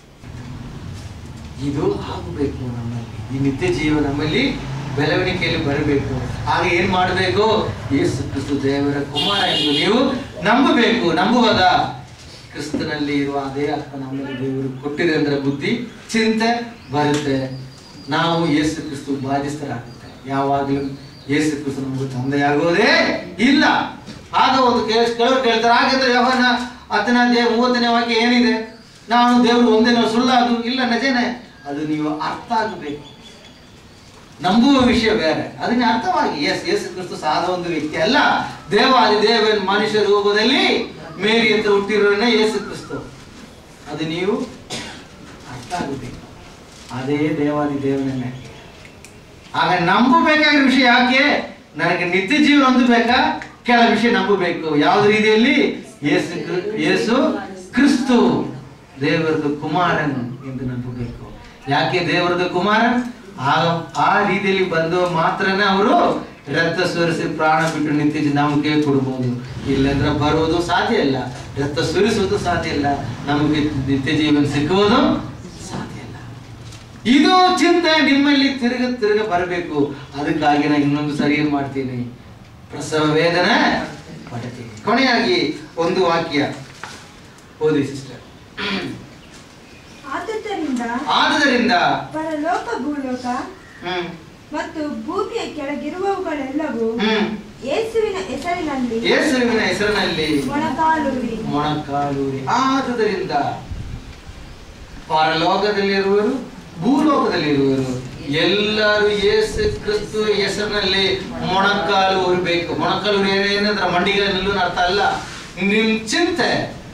ಇದು ಆಗಬೇಕು ನಮ್ಮಲ್ಲಿ. ಈ ನಿತ್ಯ ಜೀವ ನಮ್ಮಲ್ಲಿ ಬೆಳವಣಿಗೆಯಲ್ಲಿ ಬರಬೇಕು. ಆಗ ಏನ್ ಮಾಡಬೇಕು? ಯೇಸು ಕ್ರಿಸ್ತು ದೇವರ ಕುಮಾರ ಎಂದು ನೀವು ನಂಬಬೇಕು. ನಂಬುವಾಗ ಕ್ರಿಸ್ತನಲ್ಲಿ ಇರುವ ಅದೇ ಅರ್ಥ ನಮ್ಮಲ್ಲಿ ದೇವರು ಕೊಟ್ಟಿದೆ ಅಂದ್ರೆ ಬುದ್ಧಿ ಚಿಂತೆ ಬರುತ್ತೆ. ನಾವು ಯೇಸು ಕ್ರಿಸ್ತು ಬಾಧಿಸ್ತರಾಗುತ್ತೆ. ಯಾವಾಗಲೂ ಯೇಸು ಕ್ರಿಸ್ತು ನಮಗೂ ತಂದೆಯಾಗೋದೇ ಇಲ್ಲ. ಆಗ ಒಂದು ಕೆಲವರು ಕೇಳ್ತಾರೆ, ಹಾಗಾದ್ರೆ ಯೋಹಾನ ಹತ್ತನೇ ಅಧ್ಯಾಯ ಮೂವತ್ತನೇ ವಾಕ್ಯ ಏನಿದೆ? ನಾನು ದೇವರು ಒಂದೇ ಸುಳ್ಳಾದು ಇಲ್ಲ, ನಿಜನೇ. ಅದು ನೀವು ಅರ್ಥ ಆಗಬೇಕು. ನಂಬುವ ವಿಷಯ ಬೇರೆ, ಅದನ್ನ ಅರ್ಥವಾಗಿ ಎಸ್ ಯೇಸು ಕ್ರಿಸ್ತು ಸಾಧ ಒಂದು ವ್ಯಕ್ತಿ ಅಲ್ಲ, ದೇವಾದಿ ದೇವನ ಮನುಷ್ಯ ರೂಪದಲ್ಲಿ ಮೇರಿ ಅಂತ ಹುಟ್ಟಿರೋನೇ ಯೇಸು ಕ್ರಿಸ್ತು. ಅದು ನೀವು ಅರ್ಥ ಆಗಬೇಕು. ಅದೇ ದೇವಾದಿ ದೇವನನ್ನೇ. ಆಗ ನಂಬಬೇಕಾಗಿರೋ ವಿಷಯ ಯಾಕೆ? ನನಗೆ ನಿತ್ಯ ಜೀವನ ಹೊಂದಬೇಕಾ? ಕೆಲ ವಿಷಯ ನಂಬಬೇಕು. ಯಾವ್ದು ರೀತಿಯಲ್ಲಿ? ಯೇಸು ಯೇಸು ಕ್ರಿಸ್ತು ದೇವರದ ಕುಮಾರನ್ ಎಂದು ನಂಬಬೇಕು. ಯಾಕೆ ದೇವರದ ಕುಮಾರನ್? ಆ ಆ ರೀತಿಯಲ್ಲಿ ಬಂದು ಮಾತ್ರನೇ ಅವರು ರಕ್ತ ಸುರಿಸಿ ಪ್ರಾಣ ಬಿಟ್ಟು ನಿತ್ಯ ನಮಗೆ ಕೊಡ್ಬೋದು. ಇಲ್ಲಂದ್ರೆ ಬರುವುದು ಸಾಧ್ಯ ಇಲ್ಲ, ರಕ್ತ ಸುರಿಸುವುದು ಸಾಧ್ಯ ಇಲ್ಲ, ನಮಗೆ ನಿತ್ಯ ಜೀವನ ಸಿಕ್ಕುವುದು ಸಾಧ್ಯ ಇಲ್ಲ. ಇದು ಚಿಂತೆ ನಿಮ್ಮಲ್ಲಿ ತಿರುಗ ತಿರುಗ ಬರಬೇಕು. ಅದಕ್ಕಾಗಿ ನಾನು ಇನ್ನೊಂದು ಸರಿ ಏನ್ ಮಾಡ್ತೀನಿ? ಪ್ರಸವ ವೇದನೆ ಪಡ್ತೀನಿ. ಕೊನೆಯಾಗಿ ಒಂದು ವಾಕ್ಯ ಓದಿ ಸಿಸ್ಟರ್. ಆದುದರಿಂದ ಆದುದರಿಂದ ಪರಲೋಕ ಭೂಲೋಕ ಹ್ಮ್ ಮತ್ತು ಭೂಮಿಯ ಕೆಳಗಿರುವವುಗಳೆಲ್ಲವೂ ಹ್ಮ್ ಯೇಸುವಿನ ಹೆಸರಿನಲ್ಲಿ ಯೇಸುವಿನ ಹೆಸರಿನಲ್ಲಿ ಮೊಣಕಾಲೂರಿ ಮೊಣಕಾಲೂರಿ. ಆದುದರಿಂದ ಪರಲೋಕದಲ್ಲಿರುವರು ಭೂಲೋಕದಲ್ಲಿರುವರು ಎಲ್ಲರೂ ಯೇಸು ಕ್ರಿಸ್ತು ಹೆಸರಿನಲ್ಲಿ ಮೊಣಕಾಲು ಊರಬೇಕು. ಮೊಣಕಾಲು ಏನಂದ್ರೆ ಮಂಡಿಗೆ ನಿಲ್ಲುವ ಅರ್ಥ ಅಲ್ಲ. ನಿಮ್ ಚಿಂತೆ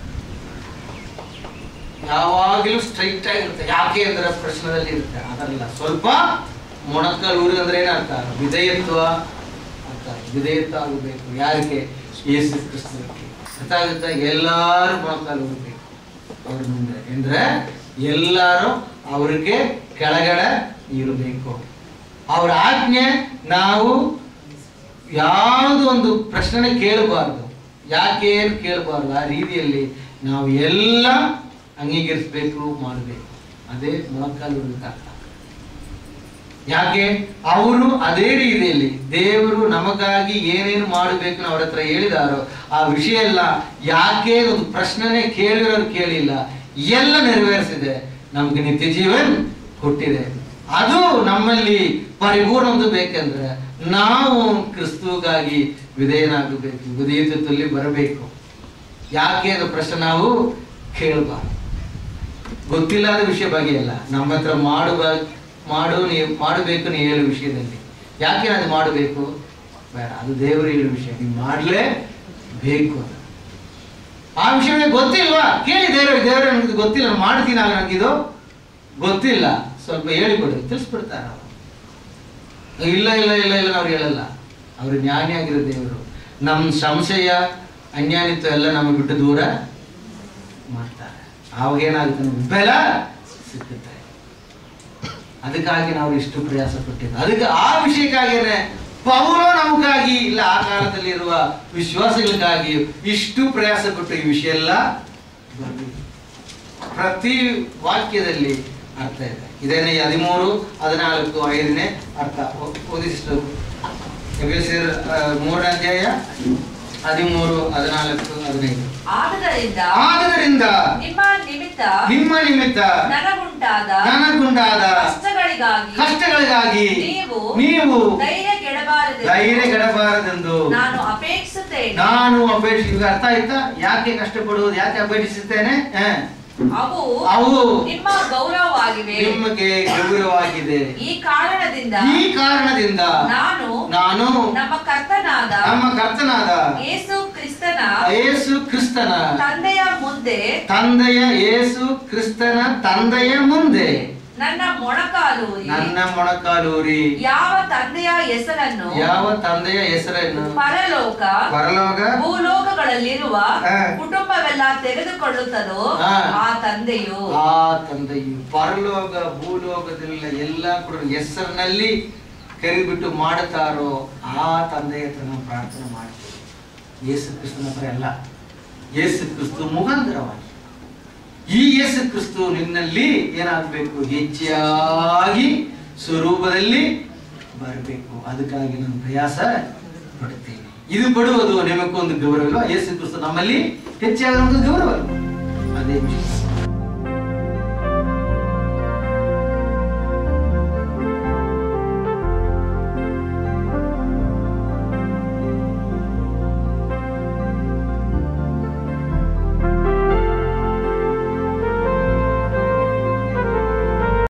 ಯಾವಾಗಲೂ ಸ್ಟ್ರೈಟ್ ಆಗಿರುತ್ತೆ. ಯಾಕೆ ಅಂದ್ರೆ ಪ್ರಶ್ನೆದಲ್ಲಿ ಇರುತ್ತೆ, ಅದಲ್ಲ. ಸ್ವಲ್ಪ ಮೊಣಕಾಲು ಊರಿ ಅಂದ್ರೆ ಏನರ್ಥ? ವಿಧೇಯತ್ವ ಅರ್ಥ. ವಿಧೇಯತ್ವ ಆಗಬೇಕು. ಯಾರಿಗೆ? ಯೇಸು ಕ್ರಿಸ್ತಕ್ಕೆ ಅರ್ಥ ಆಗುತ್ತೆ. ಎಲ್ಲಾರು ಮೊಣಕಾಲು ಊರಬೇಕು ಅವ್ರ ಮುಂದೆ. ಅಂದ್ರೆ ಎಲ್ಲಾರು ಅವ್ರಿಗೆ ಕೆಳಗಡೆ ಇರಬೇಕು. ಅವರ ಆಜ್ಞೆ ನಾವು ಯಾವುದು ಒಂದು ಪ್ರಶ್ನೆ ಕೇಳಬಾರ್ದು. ಯಾಕೆ ಏನು ಕೇಳಬಾರ್ದು. ಆ ರೀತಿಯಲ್ಲಿ ನಾವು ಎಲ್ಲ ಅಂಗೀಕರಿಸಬೇಕು, ಮಾಡಬೇಕು. ಅದೇ ಮೊಣಕಾಲು ಅರ್ಥ. ಯಾಕೆ? ಅವರು ಅದೇ ರೀತಿಯಲ್ಲಿ ದೇವರು ನಮಗಾಗಿ ಏನೇನು ಮಾಡಬೇಕು ಅವ್ರ ಹತ್ರ ಹೇಳಿದಾರೋ ಆ ವಿಷಯ ಎಲ್ಲ ಯಾಕೆ ಒಂದು ಪ್ರಶ್ನೆನೇ ಕೇಳಿರೋರು ಕೇಳಿಲ್ಲ, ಎಲ್ಲ ನೆರವೇರಿಸಿದೆ. ನಮ್ಗೆ ನಿತ್ಯ ಜೀವನ್ ಕೊಟ್ಟಿದೆ. ಅದು ನಮ್ಮಲ್ಲಿ ಪರಿಪೂರ್ಣ ಹೊಂದಬೇಕಂದ್ರೆ ನಾವು ಕ್ರಿಸ್ತುಗಾಗಿ ವಿಧೇಯನಾಗಬೇಕು, ವಿಧೇಯತ್ವದಲ್ಲಿ ಬರಬೇಕು. ಯಾಕೆ ಅದು ಪ್ರಶ್ನೆ ನಾವು ಕೇಳಬಾರ್ದು. ಗೊತ್ತಿಲ್ಲದ ವಿಷಯ ಬಗ್ಗೆ ಅಲ್ಲ, ನಮ್ಮ ಹತ್ರ ಮಾಡುವ ಮಾಡು ನೀವು ಮಾಡಬೇಕು ನೀವು ಹೇಳೋ ವಿಷಯದಲ್ಲಿ. ಯಾಕೆ ಅದು ಮಾಡಬೇಕು? ಬೇಡ, ಅದು ದೇವರು ಹೇಳೋ ವಿಷಯ, ನೀವು ಮಾಡಲೇಬೇಕು. ಆ ವಿಷಯ ಗೊತ್ತಿಲ್ವಾ? ಕೇಳಿ ದೇವ್ರ ದೇವ್ರ ನನಗೆ ಗೊತ್ತಿಲ್ಲ, ನಾನು ಮಾಡ್ತೀನಿ, ಆಗ ನನಗಿದು ಗೊತ್ತಿಲ್ಲ, ಸ್ವಲ್ಪ ಹೇಳಿಕೊಡು, ತಿಳಿಸ್ಬಿಡ್ತಾರ. ಇಲ್ಲ ಇಲ್ಲ ಇಲ್ಲ ಇಲ್ಲ ಅವ್ರು ಹೇಳಲ್ಲ. ಅವರು ಜ್ಞಾನಿಯಾಗಿರೋ ದೇವರು. ನಮ್ಮ ಸಂಶಯ ಅಜ್ಞಾನಿತ್ವ ಎಲ್ಲ ನಮಗೆ ಬಿಟ್ಟು ದೂರ ಮಾಡ್ತಾರೆ. ಆವಾಗ ಏನಾಗುತ್ತೆ? ನಮ್ಗೆ ಬೆಲ ಸಿಕ್ಕುತ್ತೆ. ಅದಕ್ಕಾಗಿ ನಾವು ಇಷ್ಟು ಪ್ರಯಾಸ ಪಟ್ಟಿದ್ದು. ಅದಕ್ಕೆ ಆ ವಿಷಯಕ್ಕಾಗಿಯೇ ಪೌಲ ನಮಗಾಗಿ ಇಲ್ಲ ಆ ಕಾಲದಲ್ಲಿ ಇರುವ ವಿಶ್ವಾಸಗಳಿಗಾಗಿ ಇಷ್ಟು ಪ್ರಯಾಸ ಪಟ್ಟು ಈ ವಿಷಯ ಎಲ್ಲ ಬರಬೇಕು. ಪ್ರತಿ ವಾಕ್ಯದಲ್ಲಿ ಅರ್ಥ ಇದೆ. ಇದನ್ನೇ ಹದಿಮೂರು ಹದಿನಾಲ್ಕು ಐದನೇ ಅರ್ಥ ಓದಿಸಿತು. ಎಫೆಸರ್ ಮೂರನೇ ಅಧ್ಯಾಯ ಹದಿಮೂರು ಹದಿನಾಲ್ಕು ಹದಿನೈದು. ಆದದರಿಂದ ಆದದರಿಂದ ನಿಮ್ಮ ನಿಮಿತ್ತ ನಿಮ್ಮ ನಿಮಿತ್ತ ನನಗುಂಟಾದ ನನಗುಂಟಾದ ಕಷ್ಟಗಳಿಗಾಗಿ ಕಷ್ಟಗಳಿಗಾಗಿ ನೀವು ನೀವು ಧೈರ್ಯಗೆಡಬಾರದೆಂದು ಧೈರ್ಯಗೆಡಬಾರದೆಂದು ನಾನು ಅಪೇಕ್ಷಿಸುತ್ತೇನೆ. ನಾನು ಅಪೇಕ್ಷೆ ಈಗ ಅರ್ಥ ಆಯ್ತಾ? ಯಾಕೆ ಕಷ್ಟಪಡುವುದು, ಯಾಕೆ ಅಪೇಕ್ಷಿಸುತ್ತೇನೆ? ಅವು ಅವು ನಿಮ್ಮ ಗೌರವವಾಗಿವೆ, ನಿಮಗೆ ಗೌರವವಾಗಿದೆ. ಈ ಕಾರಣದಿಂದ ಈ ಕಾರಣದಿಂದ ನಾನು ನಾನು ನಮ್ಮ ಕರ್ತನಾದ ನಮ್ಮ ಕರ್ತನಾದ ಯೇಸು ಕ್ರಿಸ್ತನ ಯೇಸು ಕ್ರಿಸ್ತನ ತಂದೆಯ ಮುಂದೆ ತಂದೆಯ ಯೇಸು ಕ್ರಿಸ್ತನ ತಂದೆಯ ಮುಂದೆ ನನ್ನ ಮೊಣಕಾಲೂರಿ ನನ್ನ ಮೊಣಕಾಲೂರಿ ಯಾವ ತಂದೆಯ ಹೆಸರನ್ನು ಯಾವ ತಂದೆಯ ಹೆಸರನ್ನು ಪರಲೋಕ ಪರಲೋಕ ಭೂಲೋಕಗಳಲ್ಲಿರುವ ಹಾ. ಕುಟುಂಬವೆಲ್ಲ ತೆಗೆದುಕೊಳ್ಳುತ್ತದೋ ಹಾ. ಆ ತಂದೆಯು ಆ ತಂದೆಯು ಪರಲೋಕ ಭೂಲೋಕದಲ್ಲ ಎಲ್ಲ ಕೂಡ ಹೆಸರಿನಲ್ಲಿ ಕರಿಬಿಟ್ಟು ಮಾಡುತ್ತಾರೋ ಆ ತಂದೆಯ ಹತ್ರ ನಾವು ಪ್ರಾರ್ಥನೆ ಮಾಡ್ತೀವಿ. ಯೇಸು ಕ್ರಿಸ್ತನ ಹತ್ರ ಅಲ್ಲ, ಯೇಸು ಕ್ರಿಸ್ತು ಮುಖಾಂತರವಾಗಿ ಈ ಯೇಸು ಕ್ರಿಸ್ತು ನಿನ್ನಲ್ಲಿ ಏನಾಗಬೇಕು, ಹೆಚ್ಚಾಗಿ ಸ್ವರೂಪದಲ್ಲಿ ಬರಬೇಕು. ಅದಕ್ಕಾಗಿ ನಾನು ಪ್ರಯಾಸ ಪಡುತ್ತೇನೆ. ಇದು ಪಡುವುದು ನಿಮಗೊಂದು ಗೌರವ. ಯೇಸು ಕ್ರಿಸ್ತು ನಮ್ಮಲ್ಲಿ ಹೆಚ್ಚಾಗಿ ನಮಗೊಂದು ಗೌರವ. ಅದೇ ವಿಷಯ.